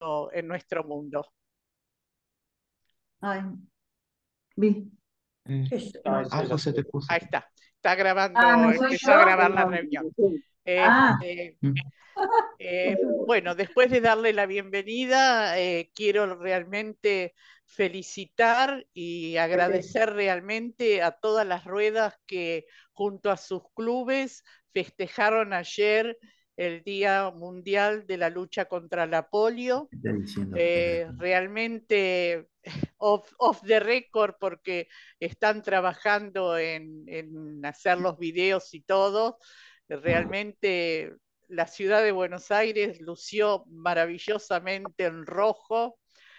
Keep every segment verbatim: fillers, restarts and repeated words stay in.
en nuestro mundo. Ay, vi. Eh, No. algo se te puso. Ahí está, está grabando, Ah, ¿no soy empezó yo? a grabar la Perdón. reunión. Ah, Este, eh, bueno, después de darle la bienvenida, eh, quiero realmente felicitar y agradecer realmente a todas las ruedas que junto a sus clubes festejaron ayer el Día Mundial de la Lucha contra la Polio. Está diciendo. Eh, realmente off, off the record, porque están trabajando en, en hacer los videos y todo. Realmente la ciudad de Buenos Aires lució maravillosamente en rojo.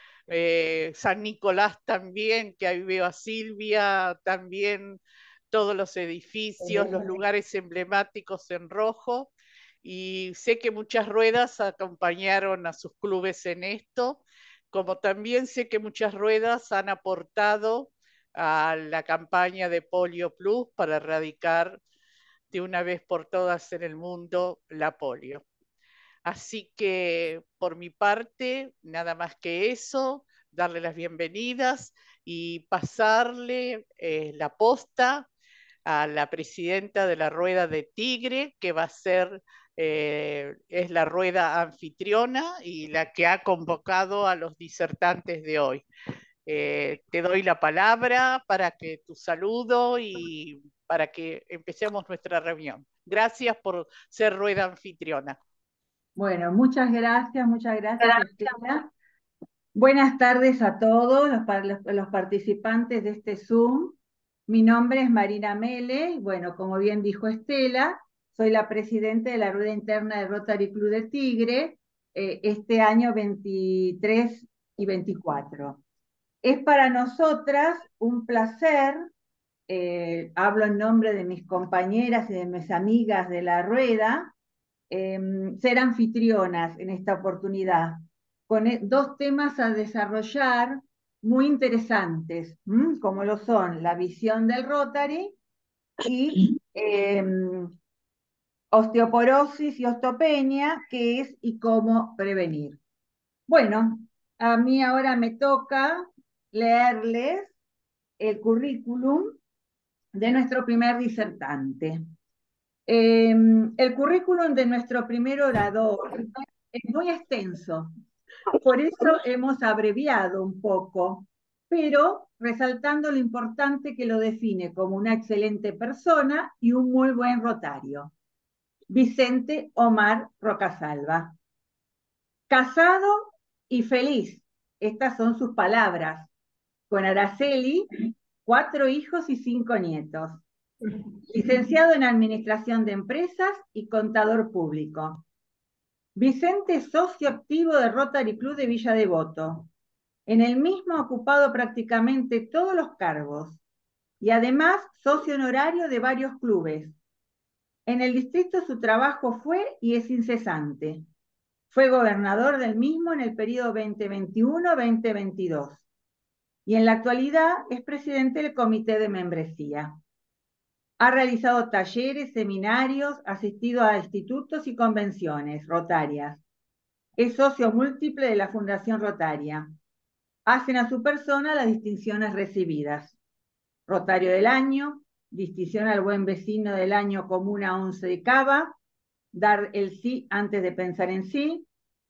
Eh, San Nicolás también, que ahí veo a Silvia, también todos los edificios, los lugares emblemáticos en rojo. Y sé que muchas ruedas acompañaron a sus clubes en esto, como también sé que muchas ruedas han aportado a la campaña de Polio Plus para erradicar de una vez por todas en el mundo la polio. Así que por mi parte, nada más que eso, darle las bienvenidas y pasarle eh, la posta a la presidenta de la Rueda de Tigre, que va a ser, eh, es la rueda anfitriona y la que ha convocado a los disertantes de hoy. Eh, te doy la palabra para que tu saludo y para que empecemos nuestra reunión. Gracias por ser rueda anfitriona. bueno, muchas gracias, muchas gracias, Estela. Buenas tardes a todos los, los, los participantes de este Zoom. Mi nombre es Marina Mele, bueno, como bien dijo Estela, soy la presidenta de la Rueda Interna del Rotary Club de Tigre, eh, este año veintitrés y veinticuatro. Es para nosotras un placer, eh, hablo en nombre de mis compañeras y de mis amigas de la Rueda, eh, ser anfitrionas en esta oportunidad, con dos temas a desarrollar muy interesantes, ¿m? Como lo son la visión del Rotary y eh, osteoporosis y osteopenia, qué es y cómo prevenir. Bueno, a mí ahora me toca leerles el currículum de nuestro primer disertante. Eh, el currículum de nuestro primer orador es muy extenso, por eso hemos abreviado un poco, pero resaltando lo importante que lo define como una excelente persona y un muy buen rotario. Vicente Omar Rocasalva. Casado y feliz, estas son sus palabras, con Araceli, cuatro hijos y cinco nietos. Licenciado en Administración de Empresas y contador público. Vicente es socio activo de Rotary Club de Villa Devoto. En el mismo ha ocupado prácticamente todos los cargos y además socio honorario de varios clubes. En el distrito su trabajo fue y es incesante. Fue gobernador del mismo en el periodo veinte veintiuno a veinte veintidós y en la actualidad es presidente del comité de membresía. Ha realizado talleres, seminarios, asistido a institutos y convenciones rotarias. Es socio múltiple de la Fundación Rotaria. Hacen a su persona las distinciones recibidas. Rotario del Año, distinción al buen vecino del año Comuna once de Cava, dar el sí antes de pensar en sí,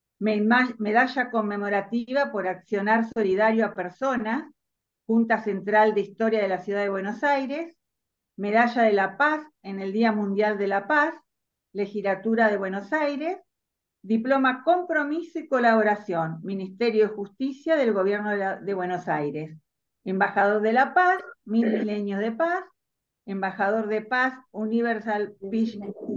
medalla conmemorativa por accionar solidario a personas, Junta Central de Historia de la Ciudad de Buenos Aires, Medalla de la Paz en el Día Mundial de la Paz, Legislatura de Buenos Aires, Diploma Compromiso y Colaboración, Ministerio de Justicia del Gobierno de, la, de Buenos Aires, Embajador de la Paz, Mil Milenios de Paz, Embajador de Paz, Universal Peace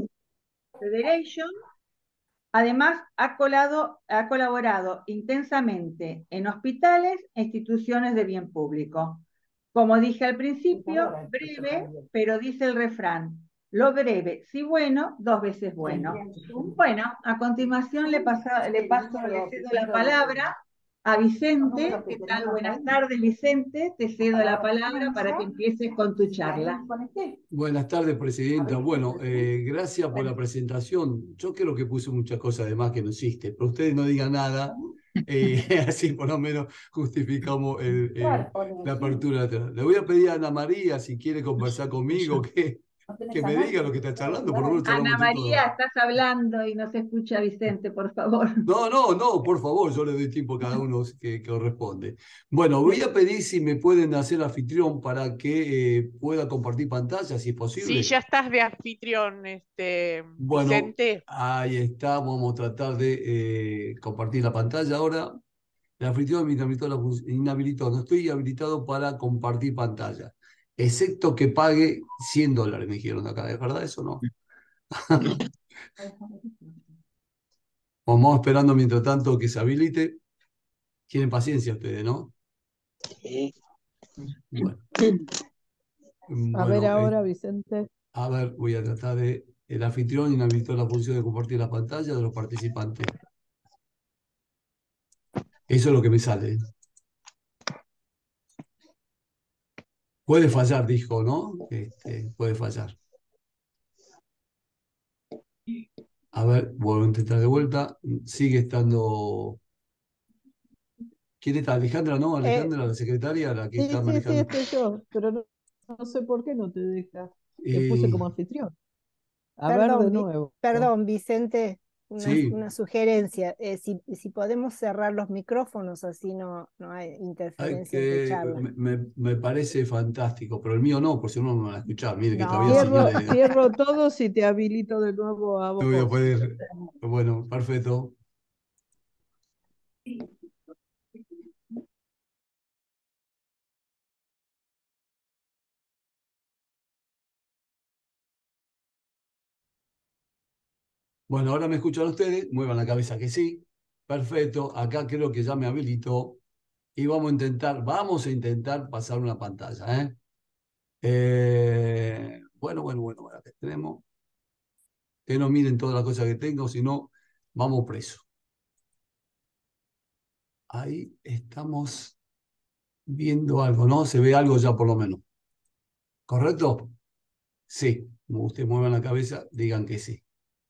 Federation. Además, ha, colado, ha colaborado intensamente en hospitales e instituciones de bien público. Como dije al principio, breve, pero dice el refrán, lo breve, si bueno, dos veces bueno. Bueno, a continuación le, pasa, le paso, le cedo la palabra a Vicente. ¿Qué tal? Buenas tardes, Vicente. Te cedo la palabra para que empieces con tu charla. Buenas tardes, Presidenta. Bueno, eh, gracias por la presentación. Yo creo que puse muchas cosas de más que no existe, pero ustedes no digan nada Eh, así por lo menos justificamos el, el- la apertura atrás. Le voy a pedir a Ana María si quiere conversar conmigo, que, que me diga lo que está charlando, por lo menos charlamos Ana entre María, todos. estás hablando y no se escucha Vicente, por favor. No, no, no, por favor, yo le doy tiempo a cada uno que, que corresponde. Bueno, voy a pedir si me pueden hacer anfitrión para que eh, pueda compartir pantalla, si es Sí, posible. ya estás de anfitrión, este, Bueno, Vicente. ahí está, vamos a tratar de eh, compartir la pantalla ahora. El anfitrión me inhabilitó, la fun- inhabilitó, no estoy habilitado para compartir pantalla, excepto que pague cien dólares, me dijeron acá, ¿es verdad eso o no? Vamos esperando mientras tanto que se habilite. Tienen paciencia ustedes, ¿no? Sí. Bueno, A ver bueno eh, ahora, Vicente. a ver, voy a tratar de... El anfitrión inhabilitó la función de compartir la pantalla de los participantes. Eso es lo que me sale. ¿Eh? Puede fallar, dijo, ¿no? Este, puede fallar. A ver, vuelvo a intentar de vuelta. Sigue estando... ¿Quién está? Alejandra, ¿no? Eh, Alejandra, la secretaria, la que sí, está sí, sí, manejando. estoy yo, pero no, no sé por qué no te deja. Te puse Y como anfitrión. A ver de Perdón, Vi- nuevo. perdón, Vicente, una, sí, una sugerencia. Eh, si, si podemos cerrar los micrófonos, así no, no hay hay interferencia entre que, charlas. me, me- me parece fantástico, pero el mío no, por si no me van a escuchar. Mire que todavía No, Cierro, señales. cierro todos y te habilito de nuevo a No voy a vos, poder. Vicente. Bueno, perfecto. Bueno, ahora me escuchan ustedes, muevan la cabeza que sí. Perfecto, acá creo que ya me habilitó y vamos a intentar, vamos a intentar pasar una pantalla, ¿eh? Eh, bueno, bueno, bueno, bueno, acá tenemos. Que no miren todas las cosas que tengo, sino vamos preso. Ahí estamos viendo algo, ¿no? Se ve algo ya por lo menos. ¿Correcto? Sí. Como ustedes muevan la cabeza, digan que sí.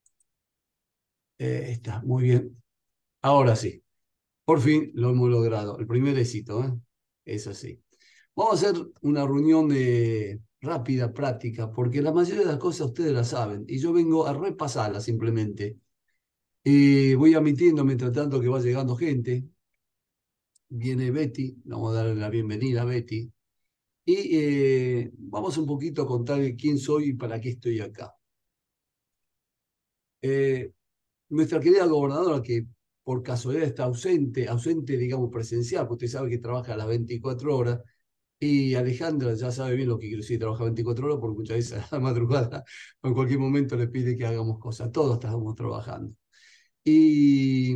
Eh, está, muy bien. Ahora sí. Por fin lo hemos logrado. El primer éxito, ¿eh? Es así. Vamos a hacer una reunión de rápida, práctica, porque la mayoría de las cosas ustedes las saben y yo vengo a repasarlas simplemente. Y voy admitiendo mientras tanto que va llegando gente. Viene Betty, vamos a darle la bienvenida a Betty. Y eh, vamos un poquito a contar quién soy y para qué estoy acá. Eh, nuestra querida gobernadora, que por casualidad está ausente, ausente, digamos, presencial, porque usted sabe que trabaja a las veinticuatro horas, y Alejandra ya sabe bien lo que quiere decir, trabaja veinticuatro horas, porque muchas veces a la madrugada o en cualquier momento le pide que hagamos cosas. Todos estamos trabajando. Y,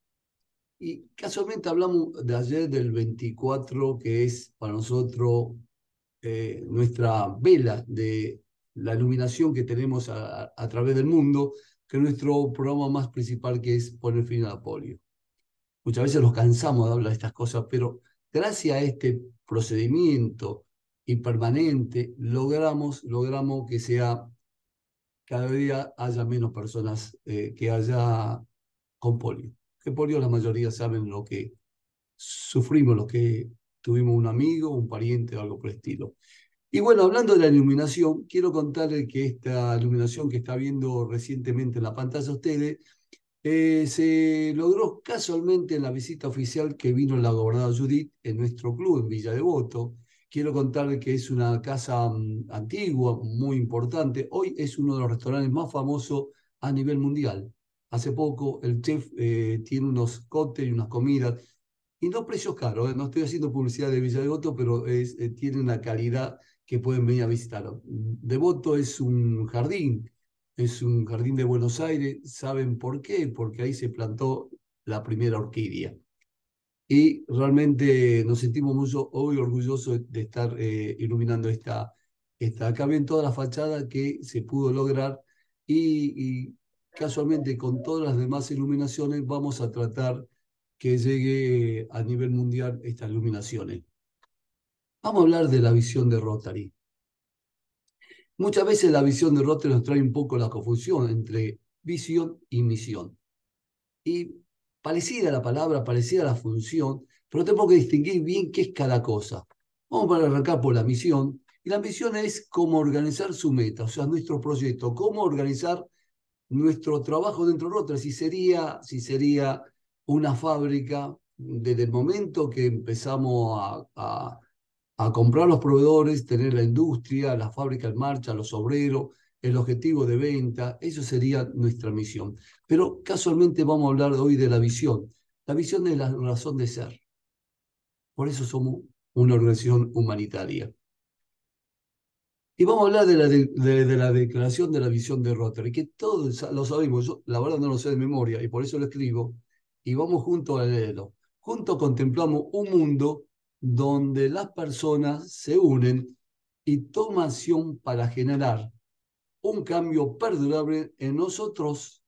y casualmente hablamos de ayer del veinticuatro, que es para nosotros eh, nuestra vela de la iluminación que tenemos a, a través del mundo, que es nuestro programa más principal, que es poner fin a la polio. Muchas veces nos cansamos de hablar de estas cosas, pero gracias a este procedimiento y permanente, logramos, logramos que sea cada día haya menos personas eh, que haya con polio. Que polio la mayoría saben lo que sufrimos, los que tuvimos un amigo, un pariente o algo por el estilo. Y bueno, hablando de la iluminación, quiero contarles que esta iluminación que está viendo recientemente en la pantalla ustedes, eh, se logró casualmente en la visita oficial que vino la gobernadora Judith en nuestro club en Villa Devoto. Quiero contarles que es una casa um, antigua, muy importante. Hoy es uno de los restaurantes más famosos a nivel mundial. Hace poco el chef eh, tiene unos cócteles y unas comidas y no precios caros, ¿eh? No estoy haciendo publicidad de Villa Devoto, pero es, eh, tiene una calidad que pueden venir a visitar. Devoto es un jardín, es un jardín de Buenos Aires. ¿Saben por qué? Porque ahí se plantó la primera orquídea. Y realmente nos sentimos muy hoy orgullosos de estar eh, iluminando esta, esta. Acá ven toda la fachada que se pudo lograr y, y casualmente con todas las demás iluminaciones vamos a tratar que llegue a nivel mundial estas iluminaciones. Vamos a hablar de la visión de Rotary. Muchas veces la visión de Rotary nos trae un poco la confusión entre visión y misión. Y parecida la palabra, parecida la función, pero tenemos que distinguir bien qué es cada cosa. Vamos a arrancar por la misión, y la misión es cómo organizar su meta, o sea, nuestro proyecto, cómo organizar nuestro trabajo dentro de Rotary, si sería, si sería una fábrica, desde el momento que empezamos a, a, a comprar los proveedores, tener la industria, la fábrica en marcha, los obreros, el objetivo de venta, eso sería nuestra misión. Pero casualmente vamos a hablar hoy de la visión. La visión es la razón de ser. Por eso somos una organización humanitaria. Y vamos a hablar de la, de, de, de la declaración de la visión de Rotary, que todos lo sabemos, yo la verdad no lo sé de memoria y por eso lo escribo, y vamos juntos a leerlo. Juntos contemplamos un mundo donde las personas se unen y toman acción para generar un cambio perdurable en nosotros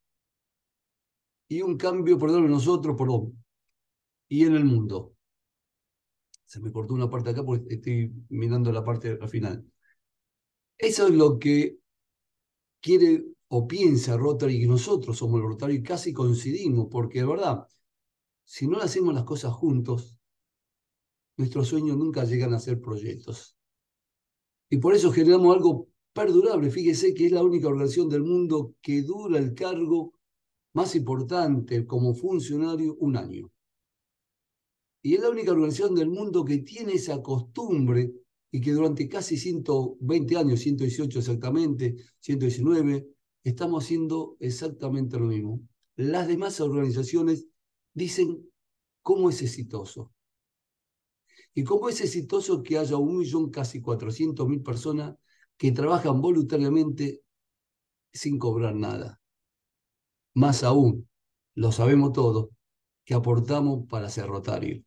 y un cambio perdurable en nosotros, perdón, y en el mundo. Se me cortó una parte acá porque estoy mirando la parte al final. Eso es lo que quiere o piensa Rotary, y nosotros somos el Rotary y casi coincidimos, porque de verdad, si no hacemos las cosas juntos, nuestros sueños nunca llegan a ser proyectos. Y por eso generamos algo perdurable. Fíjese que es la única organización del mundo que dura el cargo más importante como funcionario un año. Y es la única organización del mundo que tiene esa costumbre y que durante casi ciento veinte años, ciento dieciocho exactamente, ciento diecinueve, estamos haciendo exactamente lo mismo. Las demás organizaciones dicen cómo es exitoso. Y cómo es exitoso que haya un millón, casi cuatrocientas mil personas que trabajan voluntariamente sin cobrar nada. Más aún, lo sabemos todos, que aportamos para ser Rotario.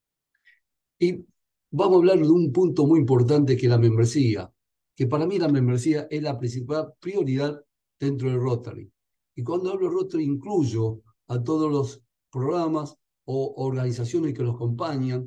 Y vamos a hablar de un punto muy importante que es la membresía, que para mí la membresía es la principal prioridad dentro del Rotary. Y cuando hablo de Rotary incluyo a todos los programas o organizaciones que los acompañan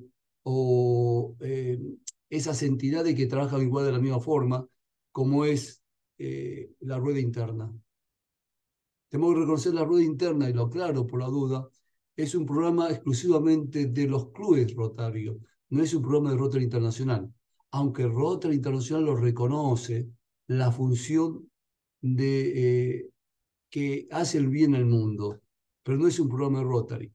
o eh, esas entidades que trabajan igual de la misma forma, como es eh, la rueda interna. Tenemos que reconocer la rueda interna, y lo aclaro por la duda, es un programa exclusivamente de los clubes rotarios, no es un programa de Rotary Internacional, aunque Rotary Internacional lo reconoce la función de, eh, que hace el bien al mundo, pero no es un programa de Rotary.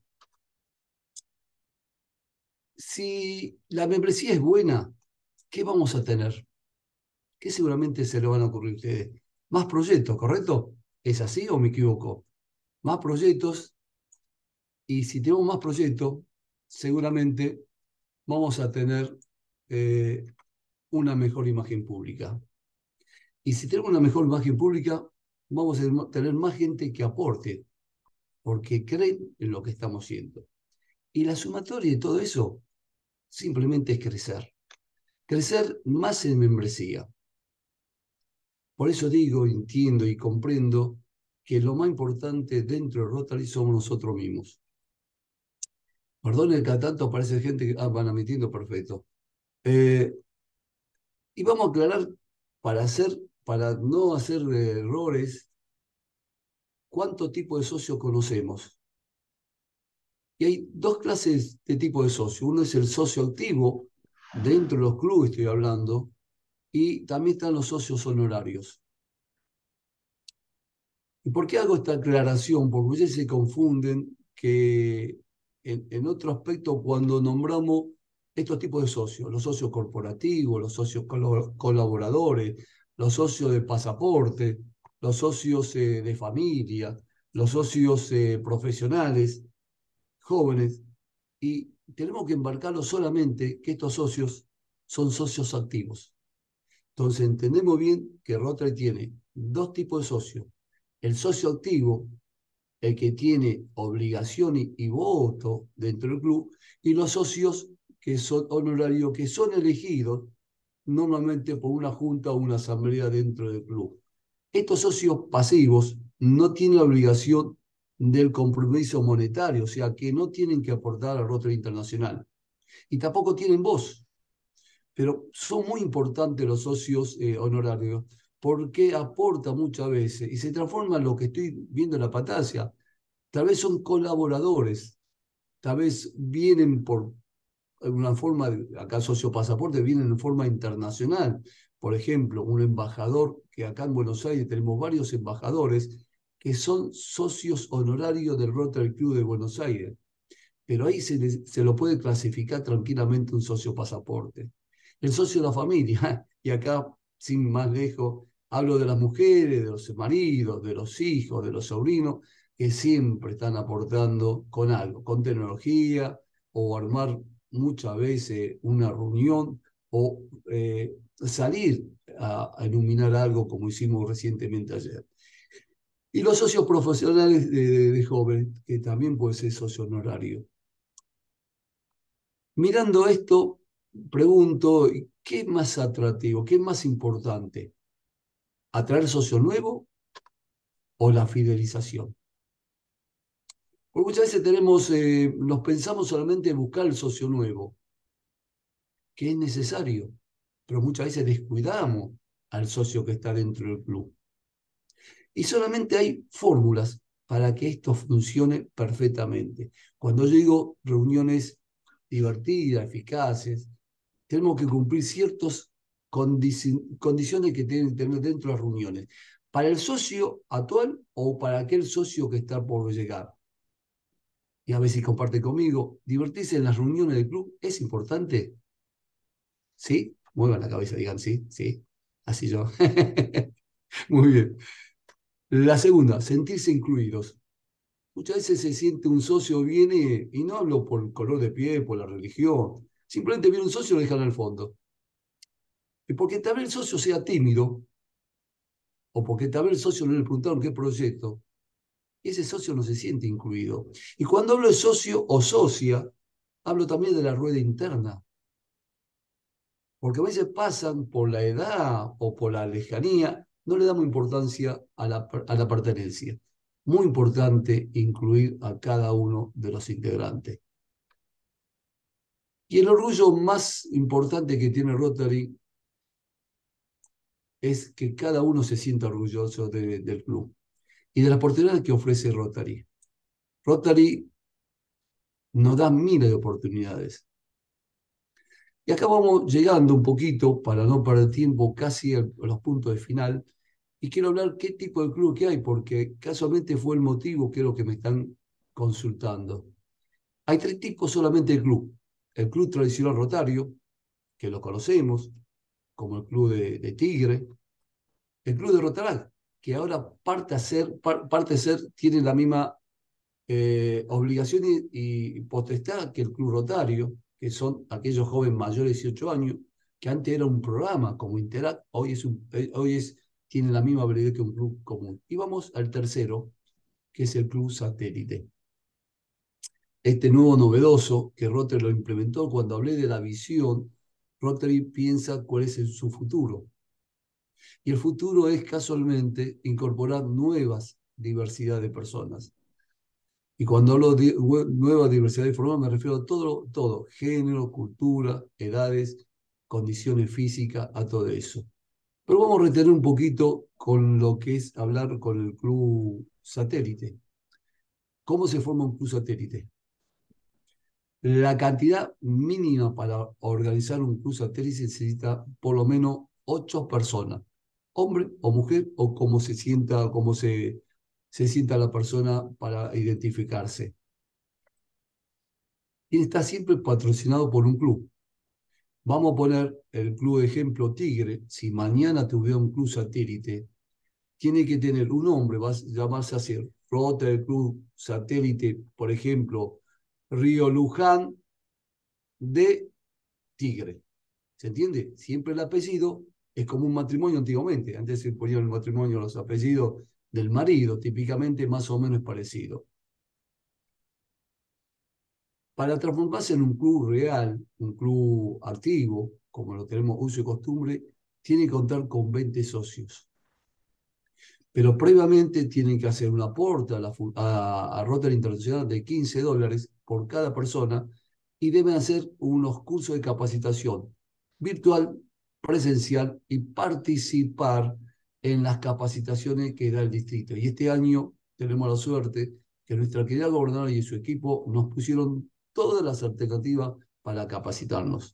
Si la membresía es buena, ¿qué vamos a tener? ¿Qué seguramente se le van a ocurrir a ustedes? Más proyectos, ¿correcto? ¿Es así o me equivoco? Más proyectos. Y si tenemos más proyectos, seguramente vamos a tener eh, una mejor imagen pública. Y si tenemos una mejor imagen pública, vamos a tener más gente que aporte, porque creen en lo que estamos haciendo. Y la sumatoria de todo eso simplemente es crecer. Crecer más en membresía. Por eso digo, entiendo y comprendo que lo más importante dentro de Rotary somos nosotros mismos. Perdón, que cada tanto aparece gente que ah, van admitiendo, perfecto. Eh, y vamos a aclarar para, hacer, para no hacer errores cuánto tipo de socios conocemos. Y hay dos clases de tipo de socio. Uno es el socio activo, dentro de los clubes estoy hablando, y también están los socios honorarios. ¿Y por qué hago esta aclaración? Porque ustedes se confunden que en, en otro aspecto cuando nombramos estos tipos de socios, los socios corporativos, los socios colaboradores, los socios de pasaporte, los socios eh, de familia, los socios eh, profesionales, jóvenes, y tenemos que embarcarlo solamente que estos socios son socios activos. Entonces entendemos bien que Rotary tiene dos tipos de socios. El socio activo, el que tiene obligación y, y voto dentro del club, y los socios que son honorarios, que son elegidos normalmente por una junta o una asamblea dentro del club. Estos socios pasivos no tienen la obligación del compromiso monetario, o sea, que no tienen que aportar al Rotary Internacional. Y tampoco tienen voz. Pero son muy importantes los socios eh, honorarios porque aporta muchas veces y se transforma en lo que estoy viendo en la pantalla. tal vez son colaboradores, tal vez vienen por una forma, de, acá socio pasaporte, vienen en forma internacional. Por ejemplo, un embajador, que acá en Buenos Aires tenemos varios embajadores que son socios honorarios del Rotary Club de Buenos Aires. Pero ahí se, les, se lo puede clasificar tranquilamente un socio pasaporte. El socio de la familia, y acá, sin más lejos, hablo de las mujeres, de los maridos, de los hijos, de los sobrinos, que siempre están aportando con algo, con tecnología, o armar muchas veces una reunión, o eh, salir a, a iluminar algo como hicimos recientemente ayer. Y los socios profesionales de, de, de jóvenes, que también puede ser socio honorario. Mirando esto, pregunto, ¿qué es más atractivo? ¿Qué es más importante? ¿Atraer socio nuevo o la fidelización? Porque muchas veces tenemos, eh, nos pensamos solamente en buscar el socio nuevo, que es necesario, pero muchas veces descuidamos al socio que está dentro del club. Y solamente hay fórmulas para que esto funcione perfectamente. Cuando yo digo reuniones divertidas, eficaces, tenemos que cumplir ciertas condici condiciones que tienen que tener dentro de las reuniones. Para el socio actual o para aquel socio que está por llegar. Y a ver si comparte conmigo, divertirse en las reuniones del club es importante. ¿Sí? Muevan la cabeza, digan sí, sí. Así yo. Muy bien. La segunda, sentirse incluidos. Muchas veces se siente un socio, viene, y no hablo por el color de piel, por la religión, simplemente viene un socio y lo dejan al fondo. Y porque tal vez el socio sea tímido, o porque tal vez el socio no le preguntaron qué proyecto, y ese socio no se siente incluido. Y cuando hablo de socio o socia, hablo también de la rueda interna. Porque a veces pasan por la edad o por la lejanía, no le damos importancia a la, a la pertenencia. Muy importante incluir a cada uno de los integrantes. Y el orgullo más importante que tiene Rotary es que cada uno se sienta orgulloso de, del club y de la oportunidad que ofrece Rotary. Rotary nos da miles de oportunidades. Y acá vamos llegando un poquito, para no perder tiempo, casi a los puntos de final. Y quiero hablar qué tipo de club que hay, porque casualmente fue el motivo que es lo que me están consultando. Hay tres tipos solamente de club. El club tradicional rotario, que lo conocemos, como el club de, de Tigre. El club de Rotaract, que ahora parte a ser, par, parte a ser, tiene la misma eh, obligación y, y potestad que el club rotario, que son aquellos jóvenes mayores de dieciocho años, que antes era un programa como Interact, hoy, es un, hoy es, tiene la misma validez que un club común. Y vamos al tercero, que es el club satélite. Este nuevo novedoso que Rotary lo implementó, cuando hablé de la visión, Rotary piensa cuál es su futuro. Y el futuro es casualmente incorporar nuevas diversidades de personas. Y cuando hablo de nueva diversidad de formas, me refiero a todo, todo, género, cultura, edades, condiciones físicas, a todo eso. Pero vamos a retener un poquito con lo que es hablar con el club satélite. ¿Cómo se forma un club satélite? La cantidad mínima para organizar un club satélite necesita por lo menos ocho personas, hombre o mujer, o como se sienta, como se, se sienta la persona para identificarse. Y está siempre patrocinado por un club. Vamos a poner el club de ejemplo Tigre. Si mañana tuviera un club satélite, tiene que tener un nombre, va a llamarse así, Rotary Club Satélite, por ejemplo, Río Luján de Tigre. ¿Se entiende? Siempre el apellido es como un matrimonio antiguamente. Antes se ponían el matrimonio los apellidos del marido, típicamente más o menos parecido. Para transformarse en un club real, un club activo, como lo tenemos uso y costumbre, tiene que contar con veinte socios. Pero previamente tienen que hacer un aporte a, la, a, a Rotary Internacional de quince dólares por cada persona y deben hacer unos cursos de capacitación virtual, presencial y participar en las capacitaciones que da el distrito. Y este año tenemos la suerte que nuestra querida gobernadora y su equipo nos pusieron todas las alternativas para capacitarnos.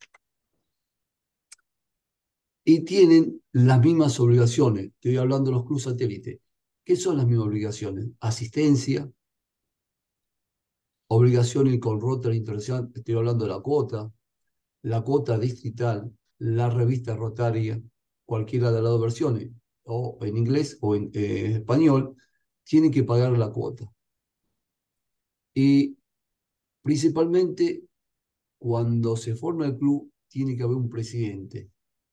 Y tienen las mismas obligaciones. Estoy hablando de los clubes satélites. ¿Qué son las mismas obligaciones? Asistencia, obligaciones con Rotary Internacional, estoy hablando de la cuota, la cuota distrital, la revista rotaria, cualquiera de las dos versiones, o en inglés o en eh, español, tienen que pagar la cuota. Y principalmente cuando se forma el club, tiene que haber un presidente.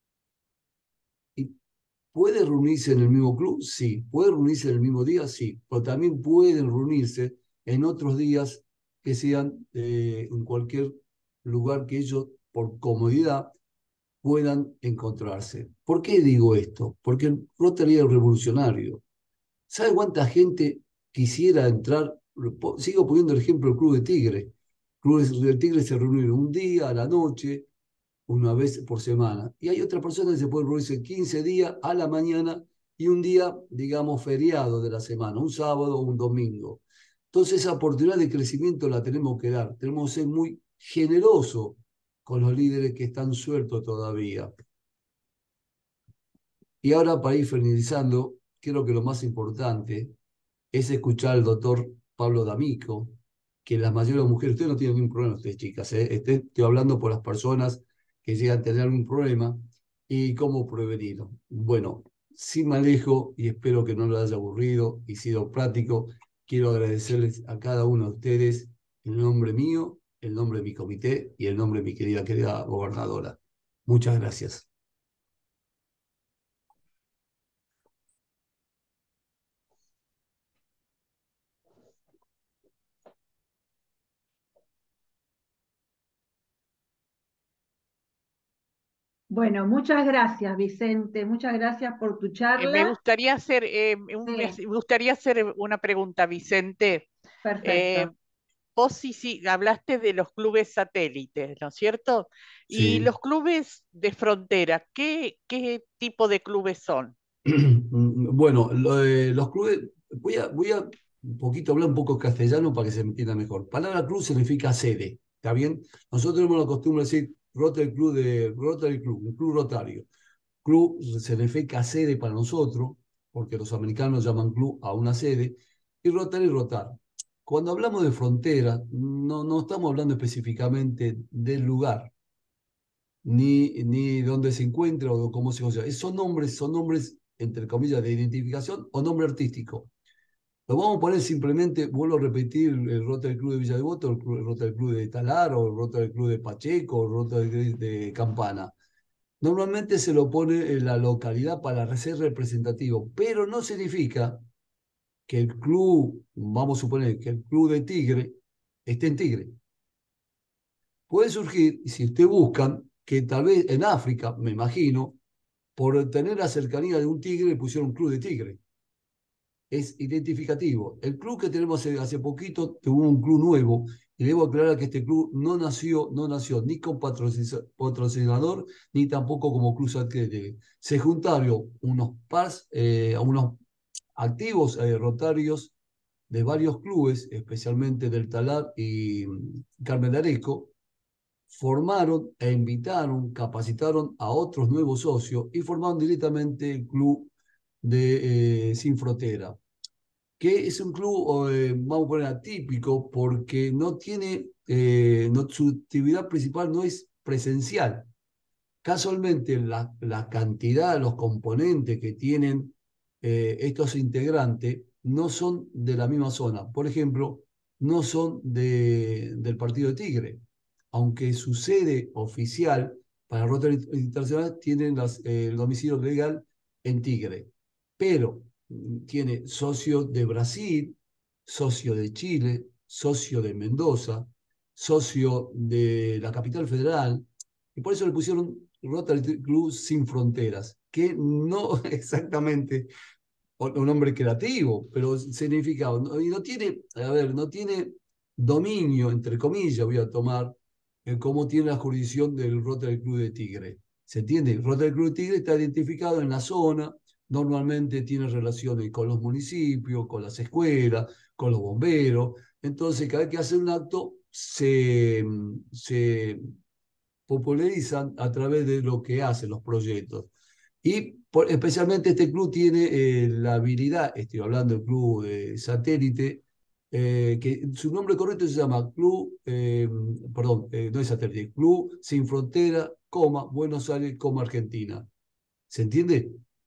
¿Y puede reunirse en el mismo club? Sí. ¿Puede reunirse en el mismo día? Sí. Pero también pueden reunirse en otros días que sean eh, en cualquier lugar que ellos, por comodidad, puedan encontrarse. ¿Por qué digo esto? Porque el Rotary es revolucionario. ¿Sabe cuánta gente quisiera entrar? Sigo poniendo el ejemplo del Club de Tigre. El Club de Tigre se reúne un día a la noche, una vez por semana. Y hay otra persona que se puede reunirse quince días a la mañana y un día, digamos, feriado de la semana, un sábado o un domingo. Entonces esa oportunidad de crecimiento la tenemos que dar. Tenemos que ser muy generosos con los líderes que están sueltos todavía. Y ahora, para ir finalizando, creo que lo más importante es escuchar al doctor Pablo D'Amico, que la mayoría de las mujeres, usted no tiene ningún problema, ustedes chicas, ¿eh? Este, estoy hablando por las personas que llegan a tener algún problema y cómo prevenirlo. Bueno, sin me alejo y espero que no lo haya aburrido y sido práctico, quiero agradecerles a cada uno de ustedes en nombre mío, el nombre de mi comité y el nombre de mi querida, querida gobernadora. Muchas gracias. Bueno, muchas gracias, Vicente. Muchas gracias por tu Eh, me charla. gustaría hacer, eh, un- me Sí, gustaría hacer una pregunta, Vicente. Eh, perfecto. Vos sí, sí, hablaste de los clubes satélites, ¿no es cierto? Y Sí. los clubes de frontera, ¿qué, qué tipo de clubes son? Bueno, lo de los clubes, voy a, voy a un poquito hablar un poco castellano para que se me entienda mejor. Palabra club significa sede, ¿está bien? Nosotros tenemos la costumbre de decir Rotary Club de Rotary Club, un club rotario. Club significa sede para nosotros, porque los americanos llaman club a una sede, y Rotary rotar. Cuando hablamos de frontera, no, no estamos hablando específicamente del lugar, ni, ni dónde se encuentra o cómo se considera. Son nombres, son nombres, entre comillas, de identificación o nombre artístico. Lo vamos a poner simplemente, vuelvo a repetir, el Rotary Club de Villa Devoto, el, el Rotary Club de Talar, o el Rotary Club de Pacheco, o el Rotary Club de Campana. Normalmente se lo pone en la localidad para ser representativo, pero no significa que el club, vamos a suponer que el club de Tigre esté en Tigre. Puede surgir, si usted buscan, que tal vez en África, me imagino, por tener la cercanía de un tigre, le pusieron un club de tigre. Es identificativo. El club que tenemos hace, hace poquito tuvo un club nuevo, y debo aclarar que este club no nació, no nació ni con patrocinador, ni tampoco como club satélite. Se juntaron unos pars, eh, unos activos eh, rotarios de varios clubes, especialmente del Talar y mm, Carmen de Areco, formaron e invitaron, capacitaron a otros nuevos socios y formaron directamente el club de eh, Sin Frontera, que es un club, eh, vamos a poner atípico, porque no tiene, eh, no, su actividad principal no es presencial. Casualmente, la, la cantidad, los componentes que tienen eh, estos integrantes no son de la misma zona. Por ejemplo, no son de, del partido de Tigre, aunque su sede oficial para Rotary Internacional tiene las, eh, el domicilio legal en Tigre, pero mm, tiene socio de Brasil, socio de Chile, socio de Mendoza, socio de la capital federal, y por eso le pusieron Rotary Club Sin Fronteras, que no exactamente un nombre creativo, pero significado. Y no tiene, a ver, no tiene dominio, entre comillas, voy a tomar, en cómo tiene la jurisdicción del Rotary Club de Tigre. ¿Se entiende? El Rotary Club de Tigre está identificado en la zona, normalmente tiene relaciones con los municipios, con las escuelas, con los bomberos. Entonces, cada vez que hace un acto, se, se popularizan a través de lo que hacen los proyectos. Y por, especialmente este club tiene eh, la habilidad, estoy hablando del club de satélite, eh, que su nombre correcto se llama Club, eh, perdón, eh, no es satélite, Club Sin Frontera, coma, Buenos Aires, coma, Argentina. ¿Se entiende?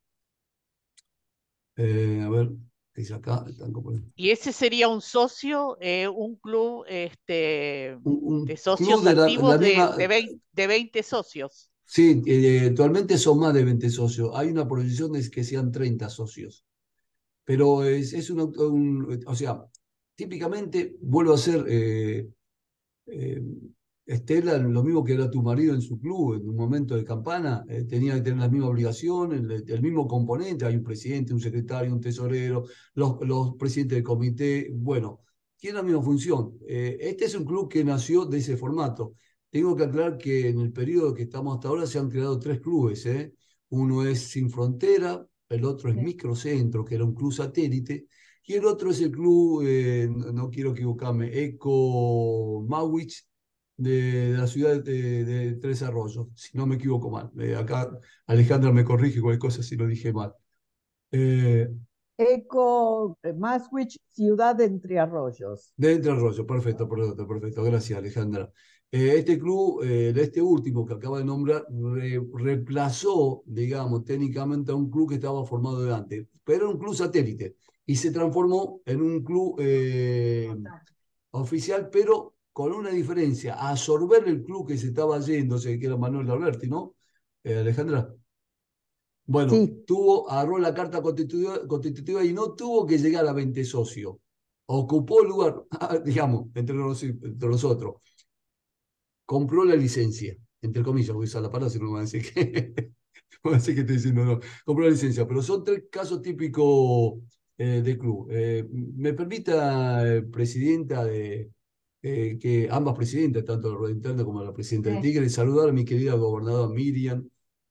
Eh, a ver, ¿qué dice acá? Están como- Y ese sería un socio, eh, un club este, Un, de un club socios de la, la activos de, misma. de veinte, de veinte socios. Sí, eh, actualmente son más de veinte socios. Hay una proyección de que sean treinta socios. Pero es, es un, un- o sea, típicamente vuelvo a ser eh, eh, Estela, lo mismo que era tu marido en su club, en un momento de campana, eh, tenía que tener la misma obligación, el, el mismo componente, hay un presidente, un secretario, un tesorero, los, los presidentes del comité, bueno, tiene la misma función. Eh, este es un club que nació de ese formato. Tengo que aclarar que en el periodo que estamos hasta ahora se han creado tres clubes, ¿eh? Uno es Sin Frontera, el otro es Sí. Microcentro, que era un club satélite, y el otro es el club, eh, no, no quiero equivocarme, Eco Mawich, de, de la ciudad de, de Tres Arroyos, si no me equivoco mal. Eh, acá Alejandra me corrige cualquier cosa si lo dije mal. Eh, Eco eh, Maswich, ciudad de Entre Arroyos. de Entre Arroyos, perfecto, perfecto, perfecto. Gracias, Alejandra. Eh, este club, eh, de este último que acaba de nombrar, re- reemplazó, digamos, técnicamente a un club que estaba formado de antes, pero era un club satélite y se transformó en un club eh, oficial, pero con una diferencia, a absorber el club que se estaba yendo, que era Manuel Alberti, ¿no? Eh, Alejandra. Bueno, Sí, tuvo, agarró la carta constitutiva, constitutiva y no tuvo que llegar a veinte socios. Ocupó el lugar, digamos, entre, nos, entre nosotros. Compró la licencia, entre comillas, voy a usar la palabra, si no me van a decir que, me van a decir que estoy diciendo no. Compró la licencia, pero son tres casos típicos eh, de club. Eh, me permita, eh, presidenta, de, eh, que ambas presidentas, tanto la rueda interna como la presidenta de Sí. Tigre, saludar a mi querida gobernadora Miriam,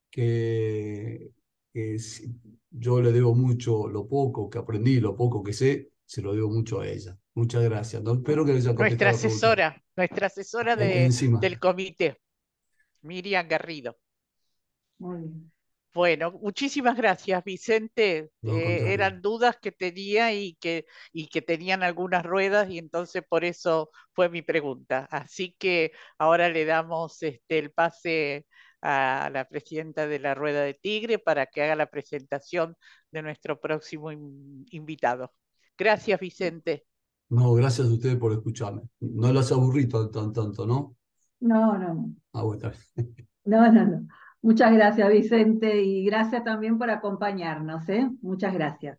que, que si- yo le debo mucho lo poco que aprendí, lo poco que sé, se lo debo mucho a ella. Muchas gracias. No, espero que le haya Nuestra contestado la pregunta. asesora, nuestra asesora En- de, encima. del comité, Miriam Garrido. Muy bien. Bueno, muchísimas gracias, Vicente. No, al Eh, contrario. eran dudas que tenía y que, y que tenían algunas ruedas y entonces por eso fue mi pregunta. Así que ahora le damos este, el pase a la presidenta de la Rueda de Tigre para que haga la presentación de nuestro próximo in- invitado. Gracias, Vicente. No, gracias a ustedes por escucharme. No las aburrí tan, tan, tanto, ¿no? No, no, no. Ah, bueno, está bien. No, no, no. Muchas gracias, Vicente, y gracias también por acompañarnos, ¿eh? Muchas gracias.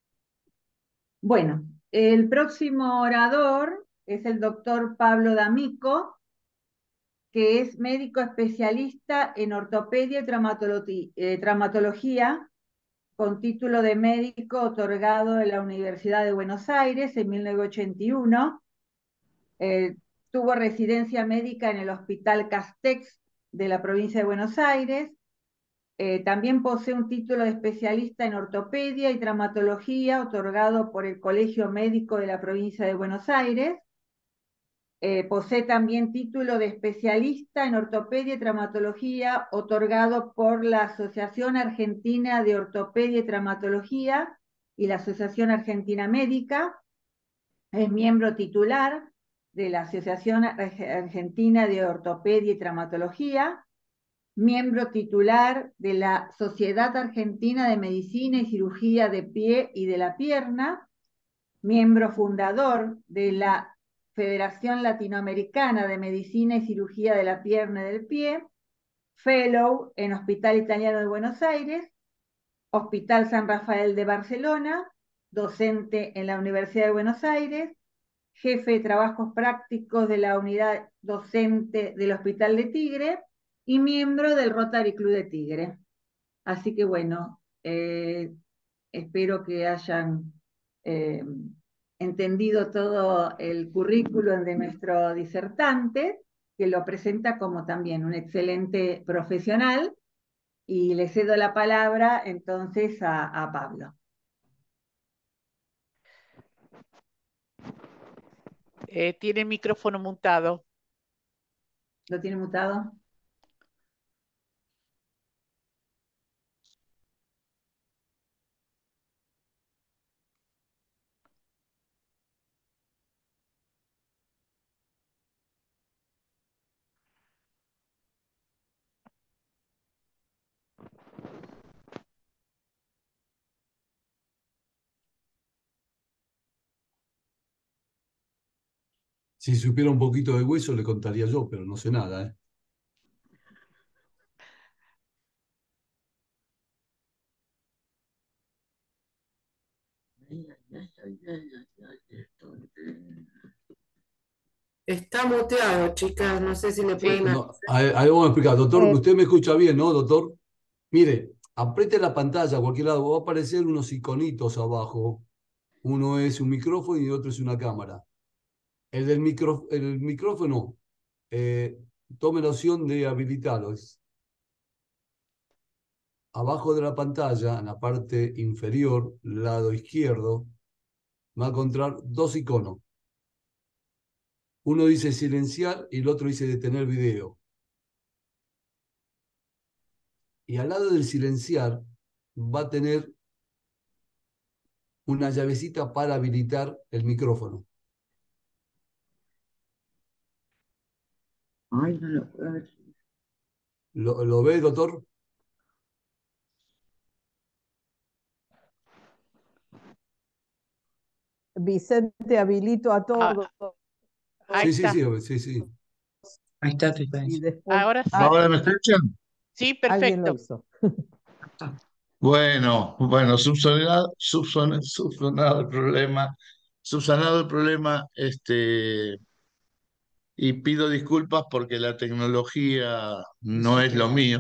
Bueno, el próximo orador es el doctor Pablo D'Amico, que es médico especialista en ortopedia y traumatolo- eh, traumatología, con título de médico otorgado en la Universidad de Buenos Aires en mil novecientos ochenta y uno. Eh, tuvo residencia médica en el Hospital Castex de la provincia de Buenos Aires. Eh, también posee un título de especialista en ortopedia y traumatología otorgado por el Colegio Médico de la provincia de Buenos Aires. Eh, posee también título de especialista en ortopedia y traumatología otorgado por la Asociación Argentina de Ortopedia y Traumatología y la Asociación Argentina Médica. Es miembro titular de la Asociación Argentina de Ortopedia y Traumatología, miembro titular de la Sociedad Argentina de Medicina y Cirugía de Pie y de la Pierna, miembro fundador de la Federación Latinoamericana de Medicina y Cirugía de la Pierna y del Pie, fellow en Hospital Italiano de Buenos Aires, Hospital San Rafael de Barcelona, docente en la Universidad de Buenos Aires, jefe de trabajos prácticos de la unidad docente del Hospital de Tigre y miembro del Rotary Club de Tigre. Así que bueno, eh, espero que hayan eh, entendido todo el currículum de nuestro disertante, que lo presenta como también un excelente profesional y le cedo la palabra entonces a, a Pablo. Eh, tiene el micrófono mutado. ¿Lo tiene mutado? Si supiera un poquito de hueso, le contaría yo, pero no sé nada, ¿eh? Está muteado, chicas. No sé si le Sí, pueden... No, ahí, ahí vamos a explicar. Doctor, Eh, usted me escucha bien, ¿no, doctor? Mire, apriete la pantalla a cualquier lado, va a aparecer unos iconitos abajo. Uno es un micrófono y otro es una cámara. El del micro, el micrófono, eh, tome la opción de habilitarlo. Es abajo de la pantalla, en la parte inferior, lado izquierdo, va a encontrar dos iconos. Uno dice silenciar y el otro dice detener video. Y al lado del silenciar va a tener una llavecita para habilitar el micrófono. Ay, no lo puedo ver. ¿Lo, lo ve, doctor? Vicente, habilito a ah, todos ahí Sí, sí, está. sí, sí, sí. Ahí está, ahí está. y después Ahora sí. ¿Ahora me escuchan? Sí, alguien lo perfecto. hizo. Bueno, bueno, subsanado, subsan- subsanado el problema, subsanado el problema, este, y pido disculpas porque la tecnología no es lo mío.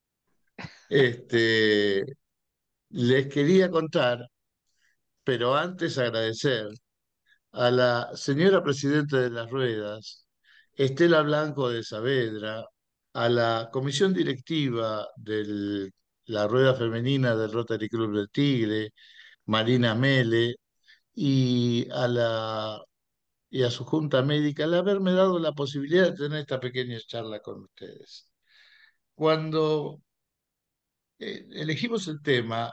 Este, les quería contar, pero antes agradecer a la señora presidenta de las Ruedas, Estela Blanco de Saavedra, a la comisión directiva de la Rueda Femenina del Rotary Club del Tigre, Marina Mele, y a la y a su junta médica, al haberme dado la posibilidad de tener esta pequeña charla con ustedes. Cuando eh, elegimos el tema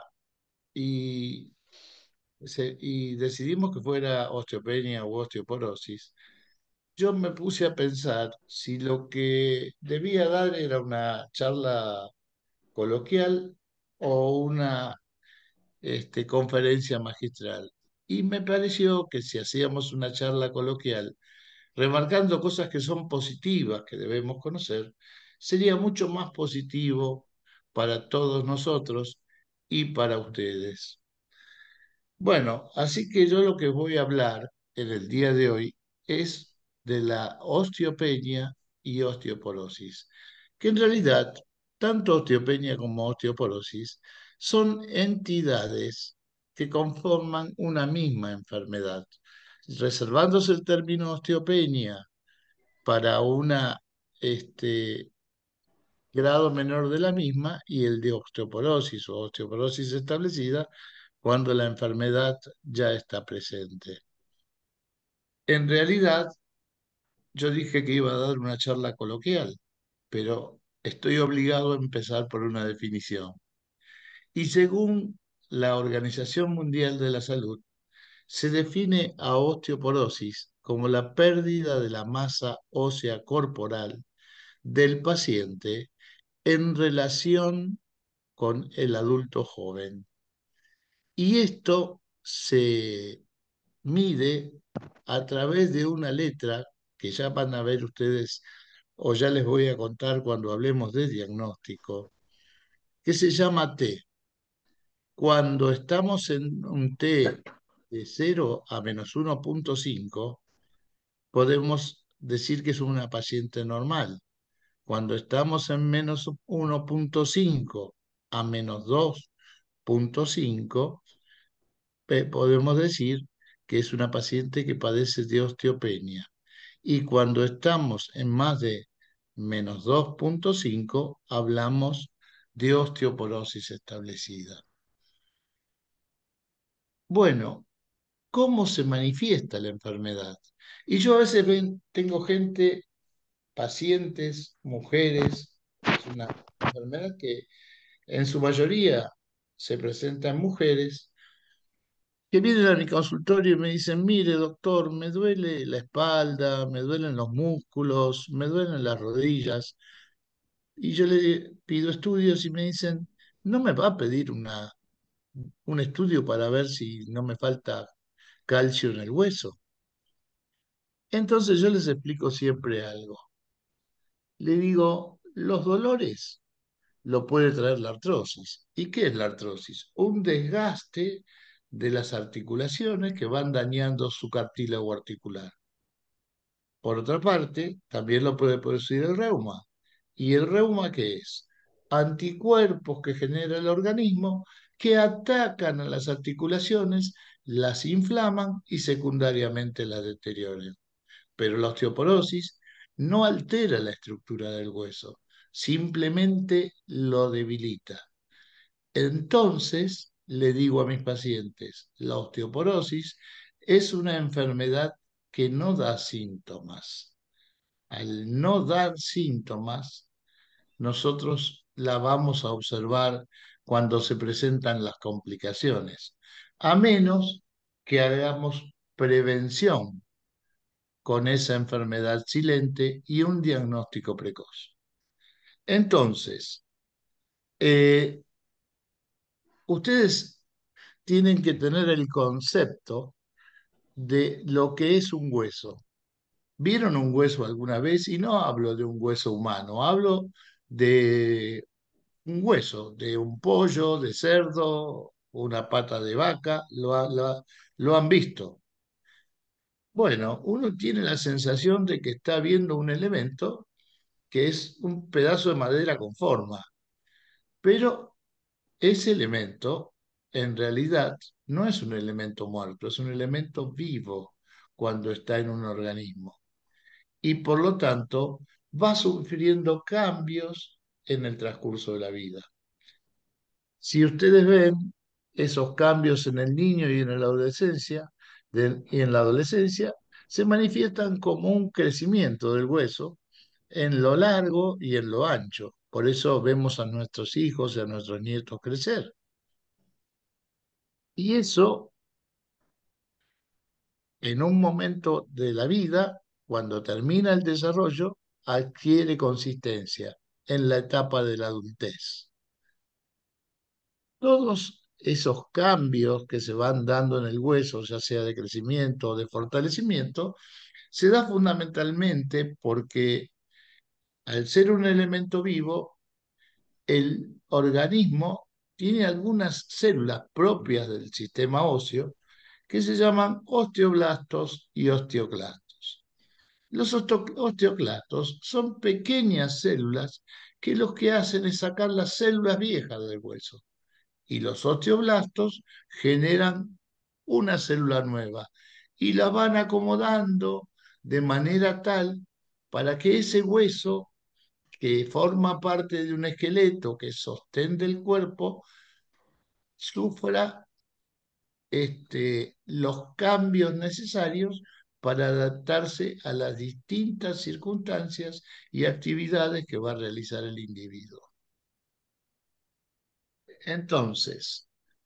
y, se- y decidimos que fuera osteopenia u osteoporosis, yo me puse a pensar si lo que debía dar era una charla coloquial o una este, conferencia magistral. Y me pareció que si hacíamos una charla coloquial, remarcando cosas que son positivas, que debemos conocer, sería mucho más positivo para todos nosotros y para ustedes. Bueno, así que yo lo que voy a hablar en el día de hoy es de la osteopenia y osteoporosis, que en realidad tanto osteopenia como osteoporosis son entidades que conforman una misma enfermedad. Reservándose el término osteopenia para una este, grado menor de la misma y el de osteoporosis o osteoporosis establecida cuando la enfermedad ya está presente. En realidad, yo dije que iba a dar una charla coloquial, pero estoy obligado a empezar por una definición. Y según la Organización Mundial de la Salud, se define a osteoporosis como la pérdida de la masa ósea corporal del paciente en relación con el adulto joven. Y esto se mide a través de una letra que ya van a ver ustedes, o ya les voy a contar cuando hablemos de diagnóstico, que se llama T. Cuando estamos en un T de cero a menos uno punto cinco, podemos decir que es una paciente normal. Cuando estamos en menos uno punto cinco a menos dos punto cinco, podemos decir que es una paciente que padece de osteopenia. Y cuando estamos en más de menos dos punto cinco, hablamos de osteoporosis establecida. Bueno, ¿cómo se manifiesta la enfermedad? Y yo a veces ven, tengo gente, pacientes, mujeres, es una enfermedad que en su mayoría se presenta en mujeres, que vienen a mi consultorio y me dicen, mire doctor, me duele la espalda, me duelen los músculos, me duelen las rodillas. Y yo le pido estudios y me dicen, ¿no me va a pedir una, un estudio para ver si no me falta calcio en el hueso? Entonces yo les explico siempre algo. Le digo, los dolores lo puede traer la artrosis. ¿Y qué es la artrosis? Un desgaste de las articulaciones que van dañando su cartílago articular. Por otra parte, también lo puede producir el reuma. ¿Y el reuma qué es? Anticuerpos que genera el organismo que atacan a las articulaciones, las inflaman y secundariamente las deterioran. Pero la osteoporosis no altera la estructura del hueso, simplemente lo debilita. Entonces, le digo a mis pacientes, la osteoporosis es una enfermedad que no da síntomas. Al no dar síntomas, nosotros la vamos a observar cuando se presentan las complicaciones, a menos que hagamos prevención con esa enfermedad silente y un diagnóstico precoz. Entonces, eh, ustedes tienen que tener el concepto de lo que es un hueso. ¿Vieron un hueso alguna vez? Y no hablo de un hueso humano, hablo de un hueso, de un pollo, de cerdo, una pata de vaca, lo, ha- lo ha- lo han visto. Bueno, uno tiene la sensación de que está viendo un elemento que es un pedazo de madera con forma, pero ese elemento en realidad no es un elemento muerto, es un elemento vivo cuando está en un organismo y por lo tanto va sufriendo cambios en el transcurso de la vida. Si ustedes ven esos cambios en el niño y en la adolescencia, de- y en la adolescencia, se manifiestan como un crecimiento del hueso en lo largo y en lo ancho. Por eso vemos a nuestros hijos y a nuestros nietos crecer. Y eso, en un momento de la vida, cuando termina el desarrollo, adquiere consistencia en la etapa de la adultez. Todos esos cambios que se van dando en el hueso, ya sea de crecimiento o de fortalecimiento, se da fundamentalmente porque al ser un elemento vivo, el organismo tiene algunas células propias del sistema óseo que se llaman osteoblastos y osteoclastos. Los osto- osteoclastos son pequeñas células que lo que hacen es sacar las células viejas del hueso y los osteoblastos generan una célula nueva y la van acomodando de manera tal para que ese hueso que forma parte de un esqueleto que sostén del cuerpo sufra este, los cambios necesarios para adaptarse a las distintas circunstancias y actividades que va a realizar el individuo. Entonces,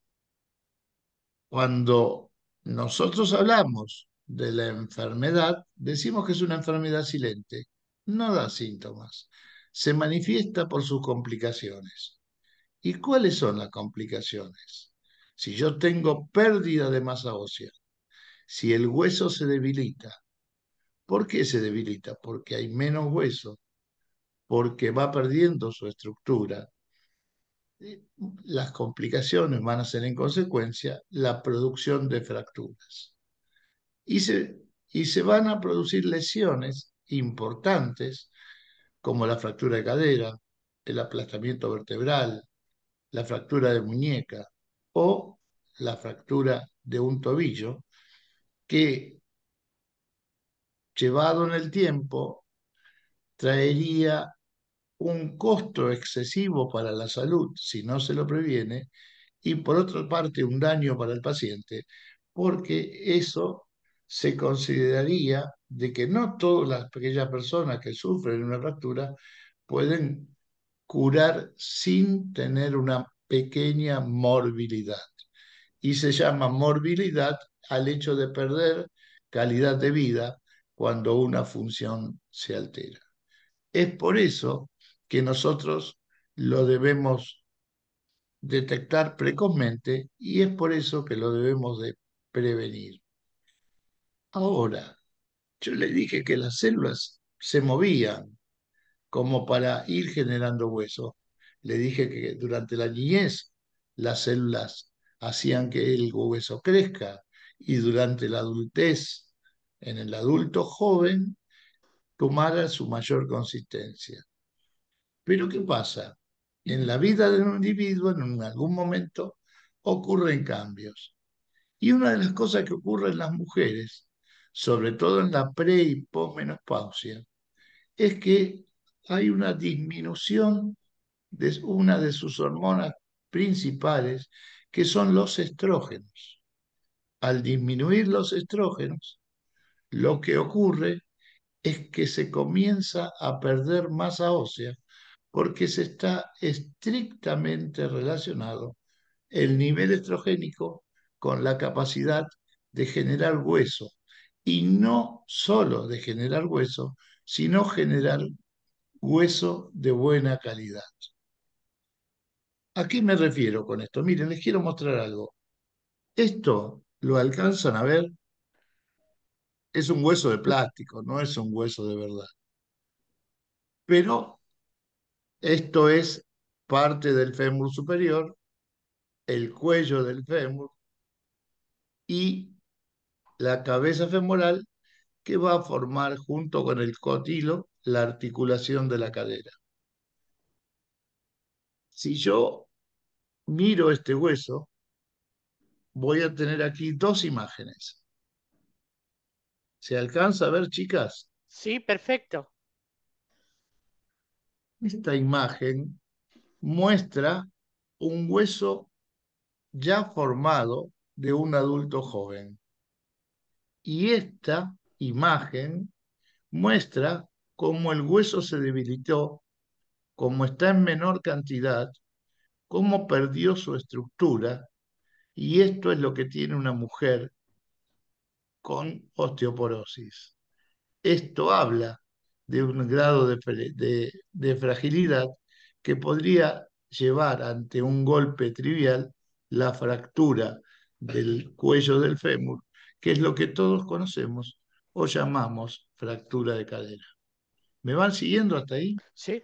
cuando nosotros hablamos de la enfermedad, decimos que es una enfermedad silente, no da síntomas, se manifiesta por sus complicaciones. ¿Y cuáles son las complicaciones? Si yo tengo pérdida de masa ósea, si el hueso se debilita, ¿por qué se debilita? Porque hay menos hueso, porque va perdiendo su estructura. Eh, Las complicaciones van a ser en consecuencia la producción de fracturas. Y se, y se van a producir lesiones importantes como la fractura de cadera, el aplastamiento vertebral, la fractura de muñeca o la fractura de un tobillo que, llevado en el tiempo, traería un costo excesivo para la salud si no se lo previene, y por otra parte un daño para el paciente, porque eso se consideraría de que no todas las aquellas personas que sufren una fractura pueden curar sin tener una pequeña morbilidad. Y se llama morbilidad al hecho de perder calidad de vida cuando una función se altera. Es por eso que nosotros lo debemos detectar precozmente y es por eso que lo debemos de prevenir. Ahora, yo le dije que las células se movían como para ir generando hueso. Le dije que durante la niñez las células hacían que el hueso crezca y durante la adultez, en el adulto joven, tomara su mayor consistencia. Pero ¿qué pasa? En la vida de un individuo, en algún momento, ocurren cambios. Y una de las cosas que ocurre en las mujeres, sobre todo en la pre y posmenopausia, es que hay una disminución de una de sus hormonas principales, que son los estrógenos. Al disminuir los estrógenos, lo que ocurre es que se comienza a perder masa ósea porque se está estrictamente relacionado el nivel estrogénico con la capacidad de generar hueso, y no solo de generar hueso, sino generar hueso de buena calidad. ¿A qué me refiero con esto? Miren, les quiero mostrar algo. Esto lo alcanzan a ver, es un hueso de plástico, no es un hueso de verdad. Pero esto es parte del fémur superior, el cuello del fémur y la cabeza femoral, que va a formar junto con el cotilo la articulación de la cadera. Si yo miro este hueso, voy a tener aquí dos imágenes. ¿Se alcanza a ver, chicas? Sí, perfecto. Esta imagen muestra un hueso ya formado de un adulto joven. Y esta imagen muestra cómo el hueso se debilitó, cómo está en menor cantidad, cómo perdió su estructura, y esto es lo que tiene una mujer con osteoporosis. Esto habla de un grado de, de, de fragilidad que podría llevar ante un golpe trivial la fractura del cuello del fémur, que es lo que todos conocemos o llamamos fractura de cadera. ¿Me van siguiendo hasta ahí? Sí.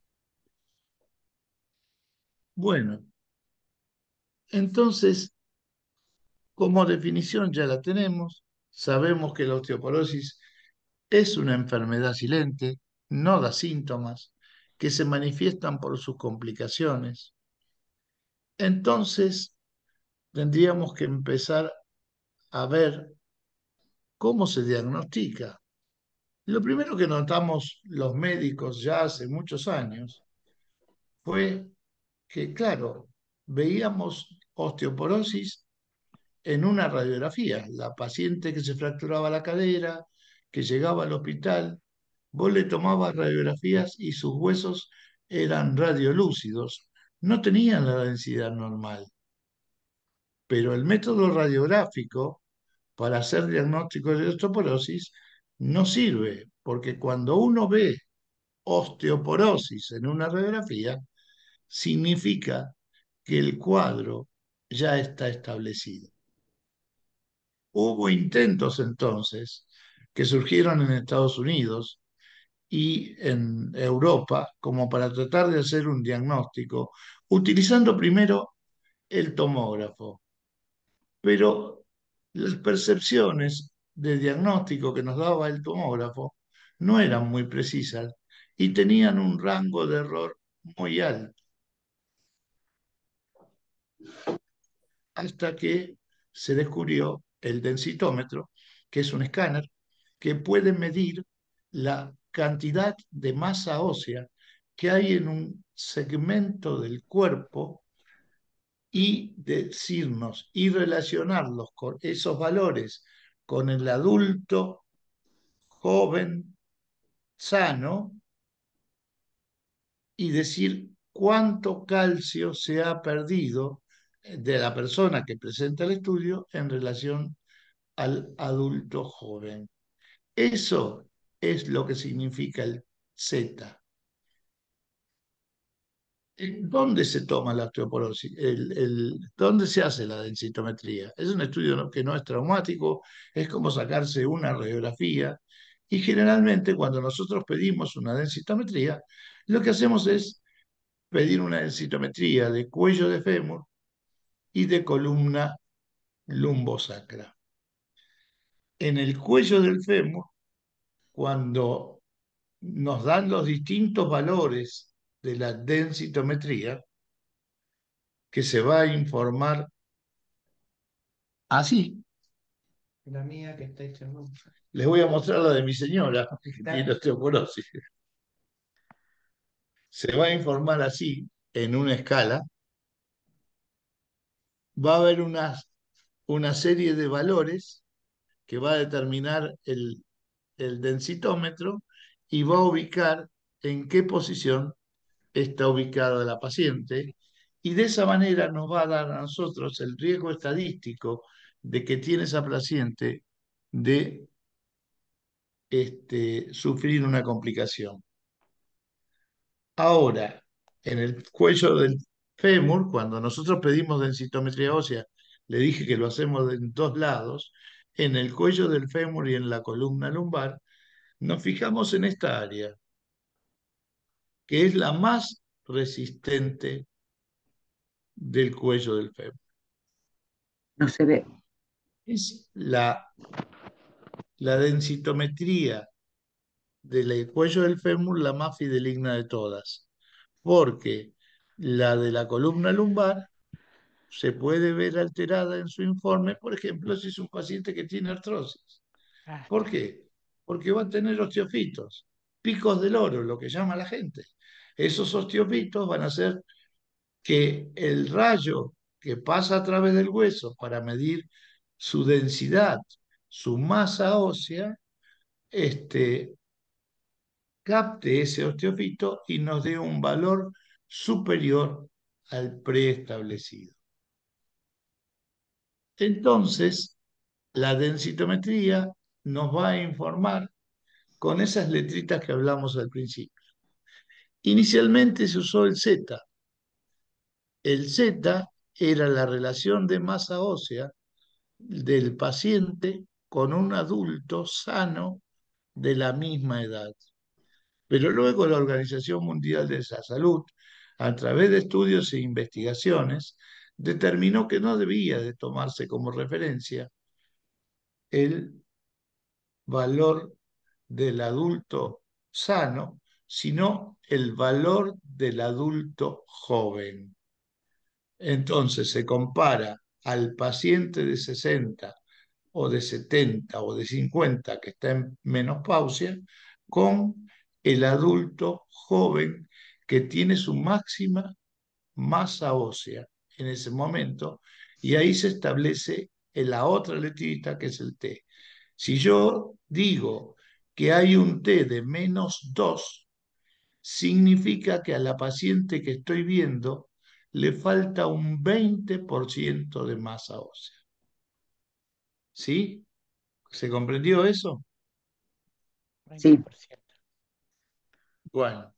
Bueno, entonces, como definición ya la tenemos, sabemos que la osteoporosis es una enfermedad silente, no da síntomas, que se manifiestan por sus complicaciones. Entonces, tendríamos que empezar a ver cómo se diagnostica. Lo primero que notamos los médicos ya hace muchos años fue que, claro, veíamos osteoporosis en una radiografía. La paciente que se fracturaba la cadera, que llegaba al hospital, vos le tomabas radiografías y sus huesos eran radiolúcidos, no tenían la densidad normal. Pero el método radiográfico para hacer diagnóstico de osteoporosis no sirve, porque cuando uno ve osteoporosis en una radiografía, significa que el cuadro ya está establecido. Hubo intentos entonces que surgieron en Estados Unidos y en Europa como para tratar de hacer un diagnóstico utilizando primero el tomógrafo. Pero las percepciones de diagnóstico que nos daba el tomógrafo no eran muy precisas y tenían un rango de error muy alto. Hasta que se descubrió el densitómetro, que es un escáner que puede medir la cantidad de masa ósea que hay en un segmento del cuerpo y decirnos y relacionarlos con esos valores con el adulto joven sano y decir cuánto calcio se ha perdido de la persona que presenta el estudio en relación al adulto joven. Eso es lo que significa el Z. ¿Dónde se toma la osteoporosis? El, el, ¿dónde se hace la densitometría? Es un estudio que no es traumático, es como sacarse una radiografía y generalmente cuando nosotros pedimos una densitometría, lo que hacemos es pedir una densitometría de cuello de fémur y de columna lumbosacra. En el cuello del fémur, cuando nos dan los distintos valores de la densitometría, que se va a informar así. La mía que está hecha. Les voy a mostrar la de mi señora, que tiene osteoporosis. Se va a informar así, en una escala. Va a haber una, una serie de valores que va a determinar el, el densitómetro y va a ubicar en qué posición está ubicada la paciente. Y de esa manera nos va a dar a nosotros el riesgo estadístico de que tiene esa paciente de este, sufrir una complicación. Ahora, en el cuello del fémur, cuando nosotros pedimos densitometría ósea, le dije que lo hacemos en dos lados, en el cuello del fémur y en la columna lumbar, nos fijamos en esta área, que es la más resistente del cuello del fémur. No se ve. Es la, la densitometría del cuello del fémur la más fideligna de todas, porque la de la columna lumbar se puede ver alterada en su informe, por ejemplo, si es un paciente que tiene artrosis. Ah, ¿Por está. qué? Porque va a tener osteofitos, picos del oro, lo que llama la gente. Esos osteofitos van a hacer que el rayo que pasa a través del hueso para medir su densidad, su masa ósea, este, capte ese osteofito y nos dé un valor superior al preestablecido. Entonces, la densitometría nos va a informar con esas letritas que hablamos al principio. Inicialmente se usó el Z. El Z era la relación de masa ósea del paciente con un adulto sano de la misma edad. Pero luego la Organización Mundial de la Salud, a través de estudios e investigaciones, determinó que no debía de tomarse como referencia el valor del adulto sano, sino el valor del adulto joven. Entonces se compara al paciente de sesenta o de setenta o de cincuenta que está en menopausia con el adulto joven que tiene su máxima masa ósea en ese momento y ahí se establece en la otra letrita que es el T. Si yo digo que hay un T de menos dos, significa que a la paciente que estoy viendo le falta un veinte por ciento de masa ósea. ¿Sí? ¿Se comprendió eso? Sí. Bueno,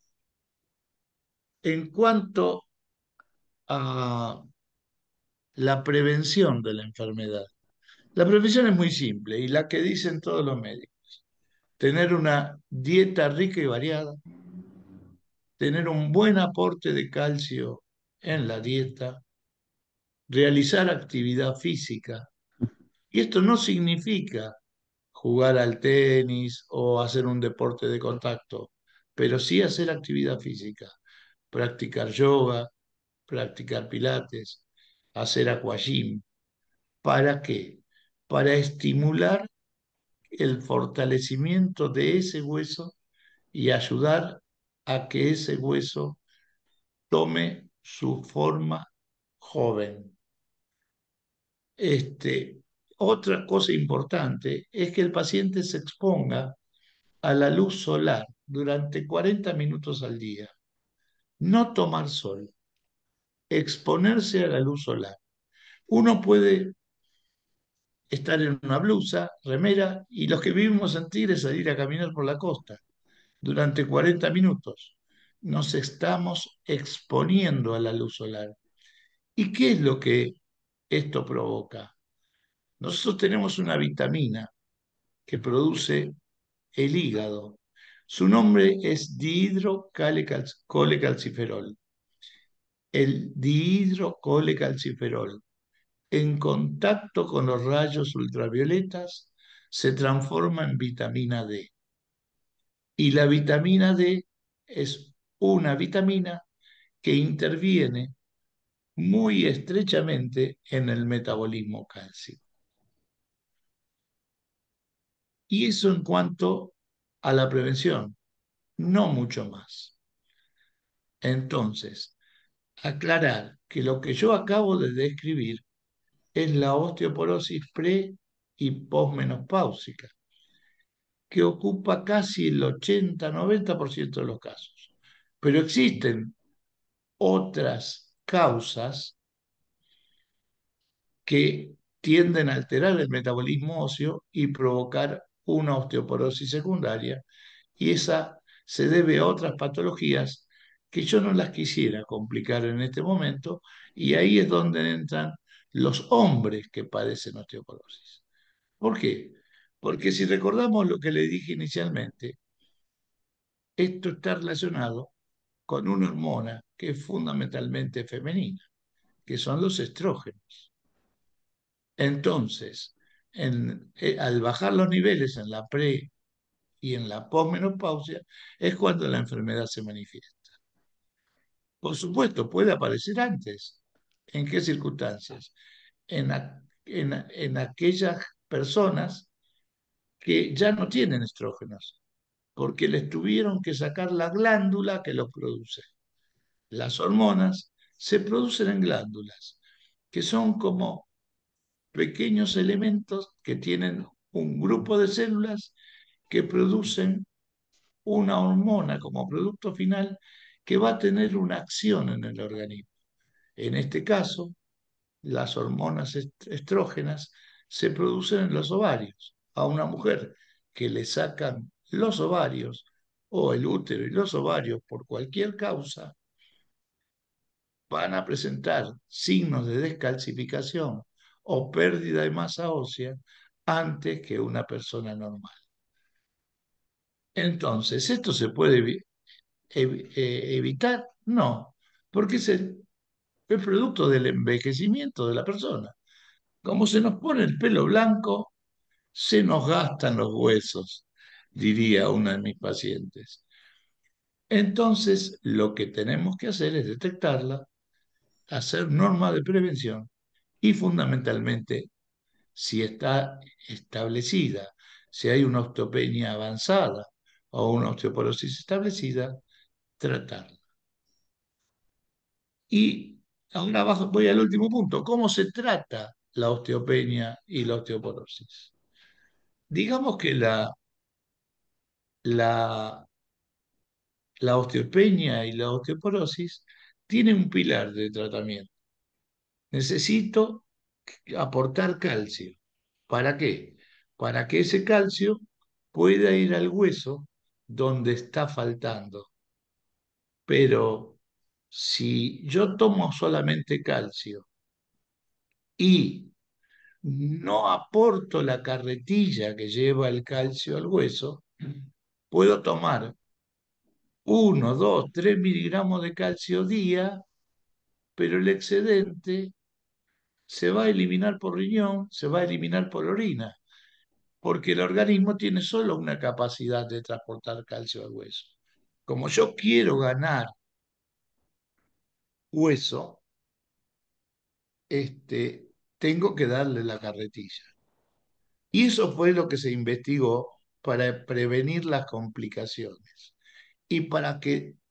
en cuanto a la prevención de la enfermedad, la prevención es muy simple y la que dicen todos los médicos. Tener una dieta rica y variada, tener un buen aporte de calcio en la dieta, realizar actividad física. Y esto no significa jugar al tenis o hacer un deporte de contacto, pero sí hacer actividad física, practicar yoga, practicar pilates, hacer aquagym. ¿Para qué? Para estimular el fortalecimiento de ese hueso y ayudar a que ese hueso tome su forma joven. Este, otra cosa importante es que el paciente se exponga a la luz solar durante cuarenta minutos al día. No tomar sol, exponerse a la luz solar. Uno puede estar en una blusa, remera, y los que vivimos en Tigre salir a caminar por la costa durante cuarenta minutos. Nos estamos exponiendo a la luz solar. ¿Y qué es lo que esto provoca? Nosotros tenemos una vitamina que produce el hígado. Su nombre es dihidrocolecalciferol. El dihidrocolecalciferol, en contacto con los rayos ultravioletas, se transforma en vitamina D. Y la vitamina D es una vitamina que interviene muy estrechamente en el metabolismo cálcico. Y eso en cuanto a la prevención, no mucho más. Entonces, aclarar que lo que yo acabo de describir es la osteoporosis pre y posmenopáusica, que ocupa casi el ochenta-noventa por ciento de los casos. Pero existen otras causas que tienden a alterar el metabolismo óseo y provocar una osteoporosis secundaria, y esa se debe a otras patologías que yo no las quisiera complicar en este momento, y ahí es donde entran los hombres que padecen osteoporosis. ¿Por qué? Porque si recordamos lo que le dije inicialmente, esto está relacionado con una hormona que es fundamentalmente femenina, que son los estrógenos. Entonces, en, eh, al bajar los niveles en la pre y en la posmenopausia, es cuando la enfermedad se manifiesta. Por supuesto, puede aparecer antes. ¿En qué circunstancias? En, a- en, a- en aquellas personas que ya no tienen estrógenos, porque les tuvieron que sacar la glándula que los produce. Las hormonas se producen en glándulas, que son como pequeños elementos que tienen un grupo de células que producen una hormona como producto final que va a tener una acción en el organismo. En este caso, las hormonas estrógenas se producen en los ovarios. A una mujer que le sacan los ovarios o el útero y los ovarios por cualquier causa, van a presentar signos de descalcificación o pérdida de masa ósea antes que una persona normal. Entonces, ¿esto se puede evi- ev- eh, evitar? No, porque es el, el producto del envejecimiento de la persona. Como se nos pone el pelo blanco, se nos gastan los huesos, diría una de mis pacientes. Entonces, lo que tenemos que hacer es detectarla, hacer normas de prevención y fundamentalmente, si está establecida, si hay una osteopenia avanzada o una osteoporosis establecida, tratarla. Y ahora voy al último punto. ¿Cómo se trata la osteopenia y la osteoporosis? Digamos que la, la, la osteopenia y la osteoporosis tienen un pilar de tratamiento. Necesito aportar calcio. ¿Para qué? Para que ese calcio pueda ir al hueso donde está faltando. Pero si yo tomo solamente calcio y no aporto la carretilla que lleva el calcio al hueso, puedo tomar uno, dos, tres miligramos de calcio día, pero el excedente se va a eliminar por riñón, se va a eliminar por orina, porque el organismo tiene solo una capacidad de transportar calcio al hueso. Como yo quiero ganar hueso, este, tengo que darle la carretilla. Y eso fue lo que se investigó para prevenir las complicaciones y para que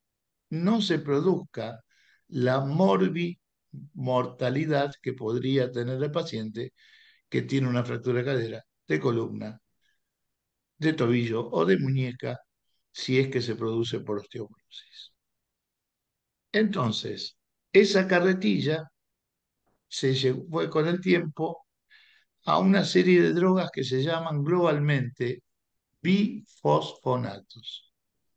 no se produzca la morbimortalidad que podría tener el paciente que tiene una fractura de cadera, de columna, de tobillo o de muñeca, si es que se produce por osteoporosis. Entonces, esa carretilla se llevó con el tiempo a una serie de drogas que se llaman globalmente bifosfonatos.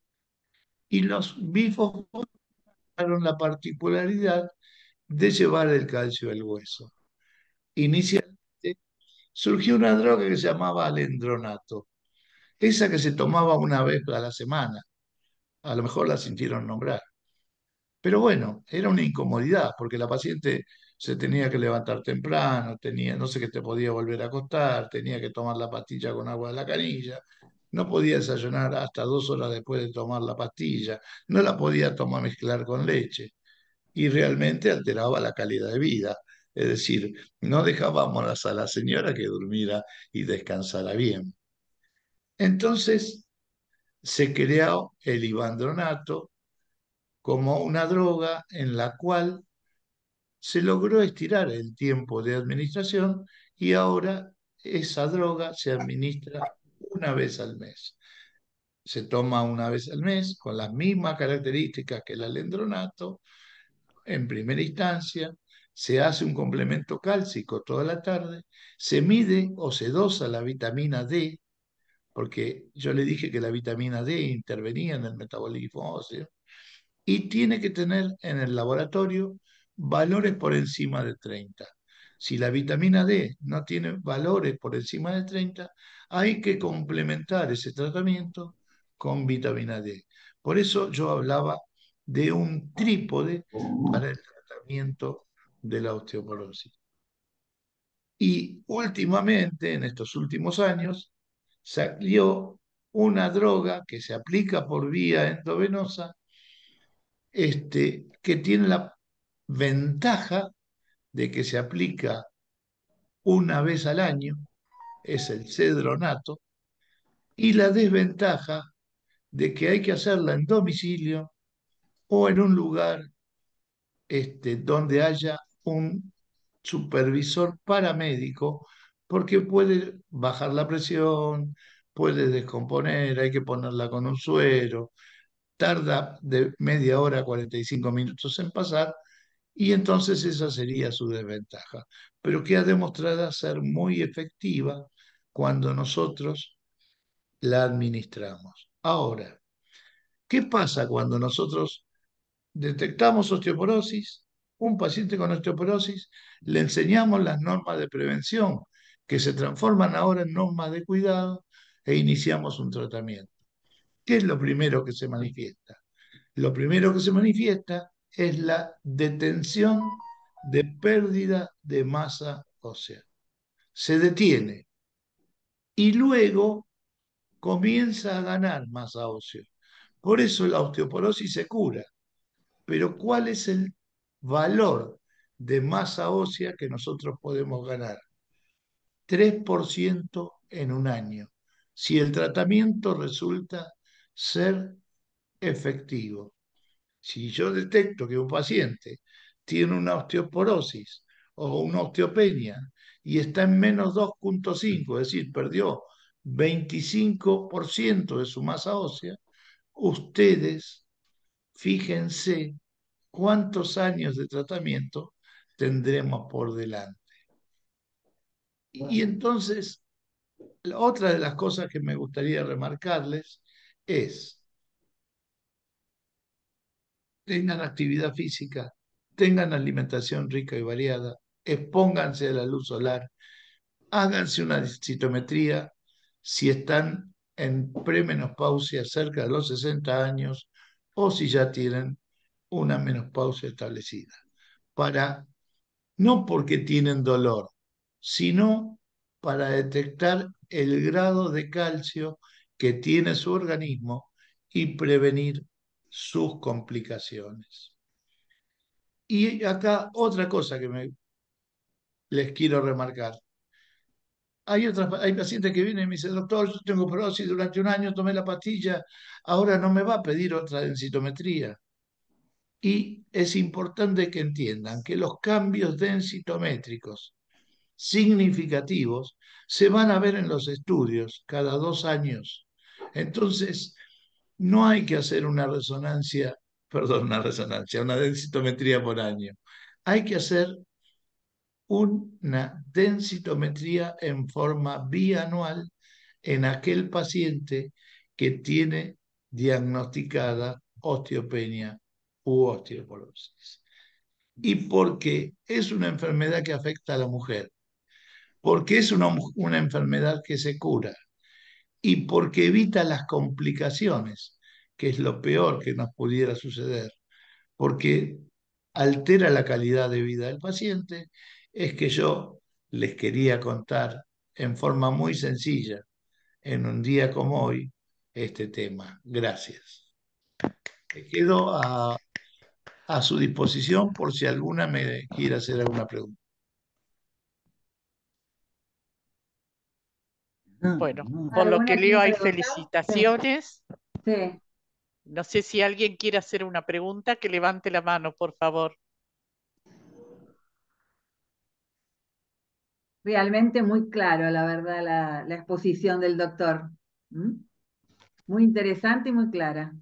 Y los bifosfonatos tuvieron la particularidad de llevar el calcio al hueso. Inicialmente surgió una droga que se llamaba alendronato, esa que se tomaba una vez a la semana. A lo mejor la sintieron nombrar. Pero bueno, era una incomodidad porque la paciente se tenía que levantar temprano, tenía, no sé qué te podía volver a acostar, tenía que tomar la pastilla con agua de la canilla, no podía desayunar hasta dos horas después de tomar la pastilla, no la podía tomar mezclar con leche y realmente alteraba la calidad de vida. Es decir, no dejábamos a la señora que durmiera y descansara bien. Entonces se creó el ivandronato como una droga en la cual se logró estirar el tiempo de administración y ahora esa droga se administra una vez al mes. Se toma una vez al mes con las mismas características que el alendronato en primera instancia, se hace un complemento cálcico toda la tarde, se mide o se dosa la vitamina D, porque yo le dije que la vitamina D intervenía en el metabolismo óseo, y tiene que tener en el laboratorio valores por encima de treinta. Si la vitamina D no tiene valores por encima de treinta, hay que complementar ese tratamiento con vitamina D. Por eso yo hablaba de un trípode para el tratamiento de la osteoporosis. Y últimamente, en estos últimos años, salió una droga que se aplica por vía endovenosa, este, que tiene la ventaja de que se aplica una vez al año, es el cedronato, y la desventaja de que hay que hacerla en domicilio o en un lugar este, donde haya un supervisor paramédico, porque puede bajar la presión, puede descomponer, hay que ponerla con un suero, tarda de media hora a cuarenta y cinco minutos en pasar, y entonces esa sería su desventaja, pero que ha demostrado ser muy efectiva cuando nosotros la administramos. Ahora, ¿qué pasa cuando nosotros detectamos osteoporosis? Un paciente con osteoporosis, le enseñamos las normas de prevención, que se transforman ahora en normas de cuidado, e iniciamos un tratamiento. ¿Qué es lo primero que se manifiesta? Lo primero que se manifiesta es la detención de pérdida de masa ósea. Se detiene y luego comienza a ganar masa ósea. Por eso la osteoporosis se cura. Pero ¿cuál es el valor de masa ósea que nosotros podemos ganar? tres por ciento en un año, si el tratamiento resulta ser efectivo. Si yo detecto que un paciente tiene una osteoporosis o una osteopenia y está en menos dos punto cinco, es decir, perdió veinticinco por ciento de su masa ósea, ustedes fíjense cuántos años de tratamiento tendremos por delante. Y entonces, la otra de las cosas que me gustaría remarcarles es: tengan actividad física, tengan alimentación rica y variada, expónganse a la luz solar, háganse una citometría si están en premenopausia cerca de los sesenta años o si ya tienen una menopausia establecida, para, no porque tienen dolor, sino para detectar el grado de calcio que tiene su organismo y prevenir sus complicaciones. Y acá otra cosa que me, les quiero remarcar. Hay, otras, hay pacientes que vienen y me dicen: doctor, yo tengo porosis, durante un año tomé la pastilla, ahora no me va a pedir otra densitometría. Y es importante que entiendan que los cambios densitométricos significativos se van a ver en los estudios cada dos años. Entonces, no hay que hacer una resonancia, perdón, una resonancia, una densitometría por año. Hay que hacer una densitometría en forma bianual en aquel paciente que tiene diagnosticada osteopenia u osteoporosis. Y porque es una enfermedad que afecta a la mujer, porque es una, una enfermedad que se cura y porque evita las complicaciones, que es lo peor que nos pudiera suceder, porque altera la calidad de vida del paciente, es que yo les quería contar en forma muy sencilla, en un día como hoy, este tema. Gracias. Me quedo a, a su disposición por si alguna me quiere hacer alguna pregunta. Bueno, por lo que ¿Alguna leo quiere hay preguntar? felicitaciones. Sí. No sé si alguien quiere hacer una pregunta, que levante la mano, por favor. Realmente muy claro, la verdad, la, la exposición del doctor. ¿Mm? Muy interesante y muy clara.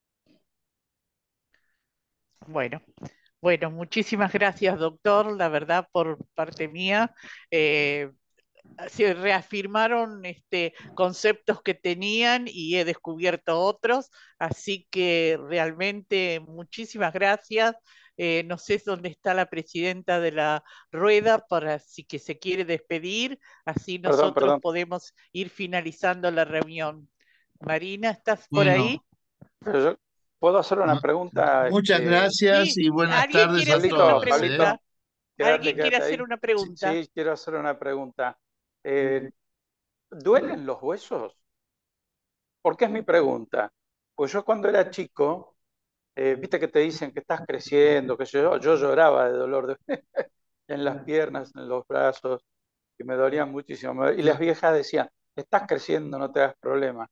Bueno, bueno, muchísimas gracias, doctor. La verdad, por parte mía, eh, se reafirmaron este, conceptos que tenían y he descubierto otros, así que realmente muchísimas gracias. Eh, no sé dónde está la presidenta de la rueda para si que se quiere despedir, así Perdón, nosotros perdón. podemos ir finalizando la reunión. Marina, ¿estás por ahí? Bueno, Pero yo puedo hacer una ma- pregunta, muchas este, gracias Sí, y buenas ¿alguien tardes quiere a hacer una Pablito, todos, ¿eh? pregunta? Pablito, quédate, ¿Alguien quiere quédate hacer ahí. una Sí, pregunta? sí, quiero hacer una pregunta. Eh, ¿duelen los huesos? ¿Por qué es mi pregunta? Pues yo cuando era chico, eh, viste que te dicen que estás creciendo, que yo, yo lloraba de dolor de- en las piernas, en los brazos, que me dolían muchísimo. Y las Lo- viejas decían, estás creciendo, no te hagas problema.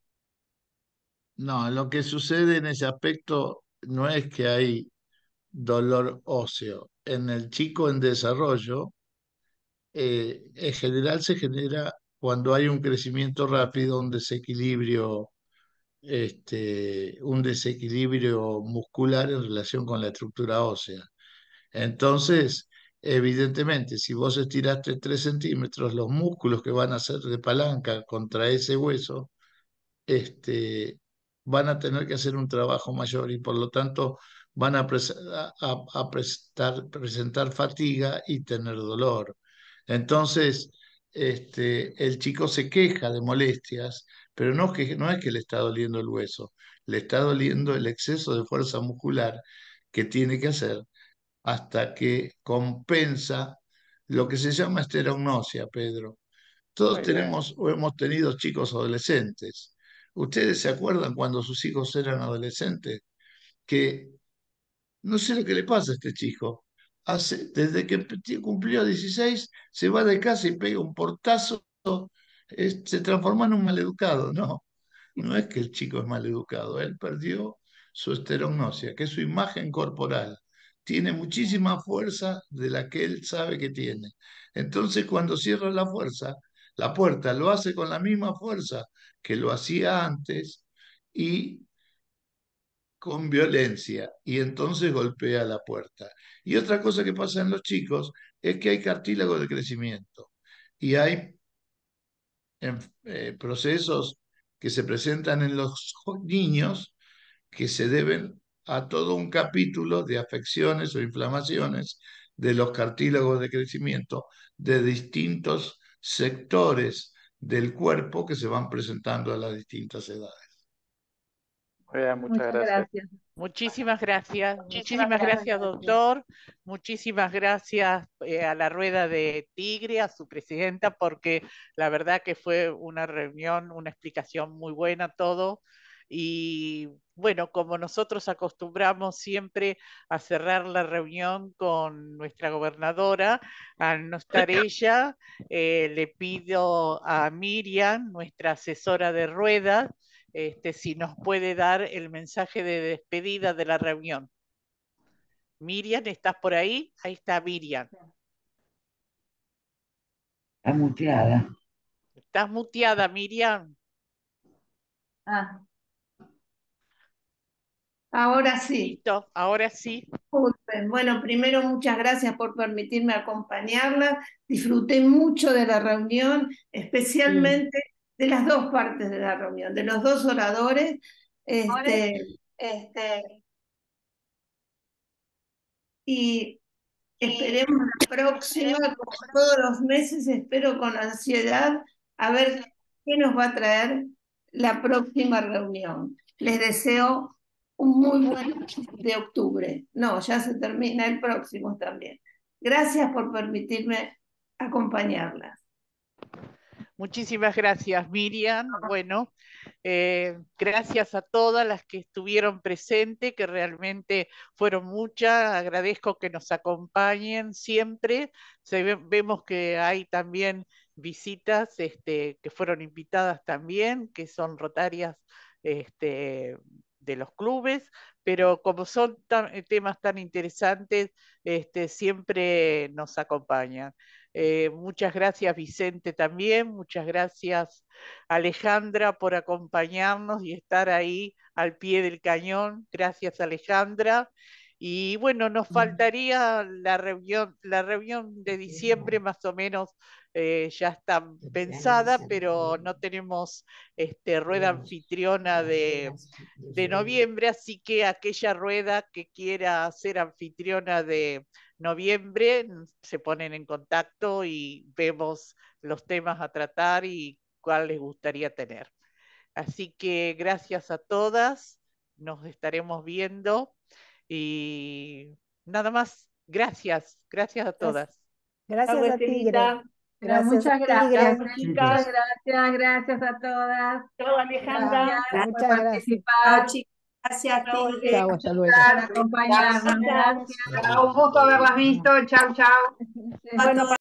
No, lo que sucede en ese aspecto no es que hay dolor óseo. En el chico en desarrollo, eh, en general se genera cuando hay un crecimiento rápido, un desequilibrio, este, un desequilibrio muscular en relación con la estructura ósea. Entonces, evidentemente, si vos estiraste tres centímetros, los músculos que van a ser de palanca contra ese hueso, este, van a tener que hacer un trabajo mayor y por lo tanto van a, pres- a- a- a prestar- presentar fatiga y tener dolor. Entonces, este, el chico se queja de molestias, pero no, que, no es que le está doliendo el hueso, le está doliendo el exceso de fuerza muscular que tiene que hacer hasta que compensa lo que se llama esterognosia, Pedro. Todos Muy bien. tenemos o hemos tenido chicos adolescentes. ¿Ustedes se acuerdan cuando sus hijos eran adolescentes? Que no sé lo que le pasa a este chico. Hace, desde que p- cumplió dieciséis, se va de casa y pega un portazo, eh, se transformó en un maleducado. No, no es que el chico es maleducado, él perdió su esterognosia, que es su imagen corporal. Tiene muchísima fuerza de la que él sabe que tiene. Entonces, cuando cierra la fuerza, la puerta lo hace con la misma fuerza que lo hacía antes y con violencia, y entonces golpea la puerta. Y otra cosa que pasa en los chicos es que hay cartílago de crecimiento y hay en- eh, procesos que se presentan en los jo- niños que se deben a todo un capítulo de afecciones o inflamaciones de los cartílagos de crecimiento de distintos sectores del cuerpo que se van presentando a las distintas edades. Muy bien, muchas Muchas gracias. gracias. Muchísimas gracias, Muchísimas muchísimas gracias, gracias. doctor. Muchísimas gracias eh, a la Rueda de Tigre, a su presidenta, porque la verdad que fue una reunión, una explicación muy buena todo. Y bueno, como nosotros acostumbramos siempre a cerrar la reunión con nuestra gobernadora, al no estar ella, eh, le pido a Miriam, nuestra asesora de ruedas, este, si nos puede dar el mensaje de despedida de la reunión. Miriam, ¿estás por ahí? Ahí está Miriam. Está muteada. Estás muteada, Miriam. Ah, Ahora sí. Listo, ahora sí. Disculpen. Bueno, primero muchas gracias por permitirme acompañarla. Disfruté mucho de la reunión, especialmente de las dos partes de la reunión, de los dos oradores. Este, Este, y esperemos la próxima, como todos los meses, espero con ansiedad a ver qué nos va a traer la próxima reunión. Les deseo un muy buen mes de octubre. No, ya se termina el próximo también. Gracias por permitirme acompañarlas. muchísimas gracias, Miriam. Bueno, eh, gracias a todas las que estuvieron presentes, que realmente fueron muchas. Agradezco que nos acompañen siempre. Se ve- vemos que hay también visitas este, que fueron invitadas también, que son rotarias este, de los clubes, pero como son tan- eh, temas tan interesantes, este, siempre nos acompañan. Eh, muchas gracias, Vicente, también. Muchas gracias, Alejandra, por acompañarnos y estar ahí al pie del cañón. Gracias, Alejandra. Y bueno, nos faltaría la reunión, la reunión de diciembre más o menos eh, ya está pensada, pero no tenemos este, rueda anfitriona de, de noviembre, así que aquella rueda que quiera ser anfitriona de noviembre se ponen en contacto y vemos los temas a tratar y cuál les gustaría tener. Así que gracias a todas, nos estaremos viendo y nada más. Gracias, gracias a todas. Gracias a ti, Gre. Estelita. Bueno, Gracias a muchas ti, gracias, Gre. muchas gracias, gracias a todas. Chao, Alejandra. Gracias por Muchas gracias. participar, Chao, chicas. Gracias, por Tigre. Chao, hasta luego. por acompañarnos. Gracias. Un gusto haberlas visto. Chau, chau. Bueno,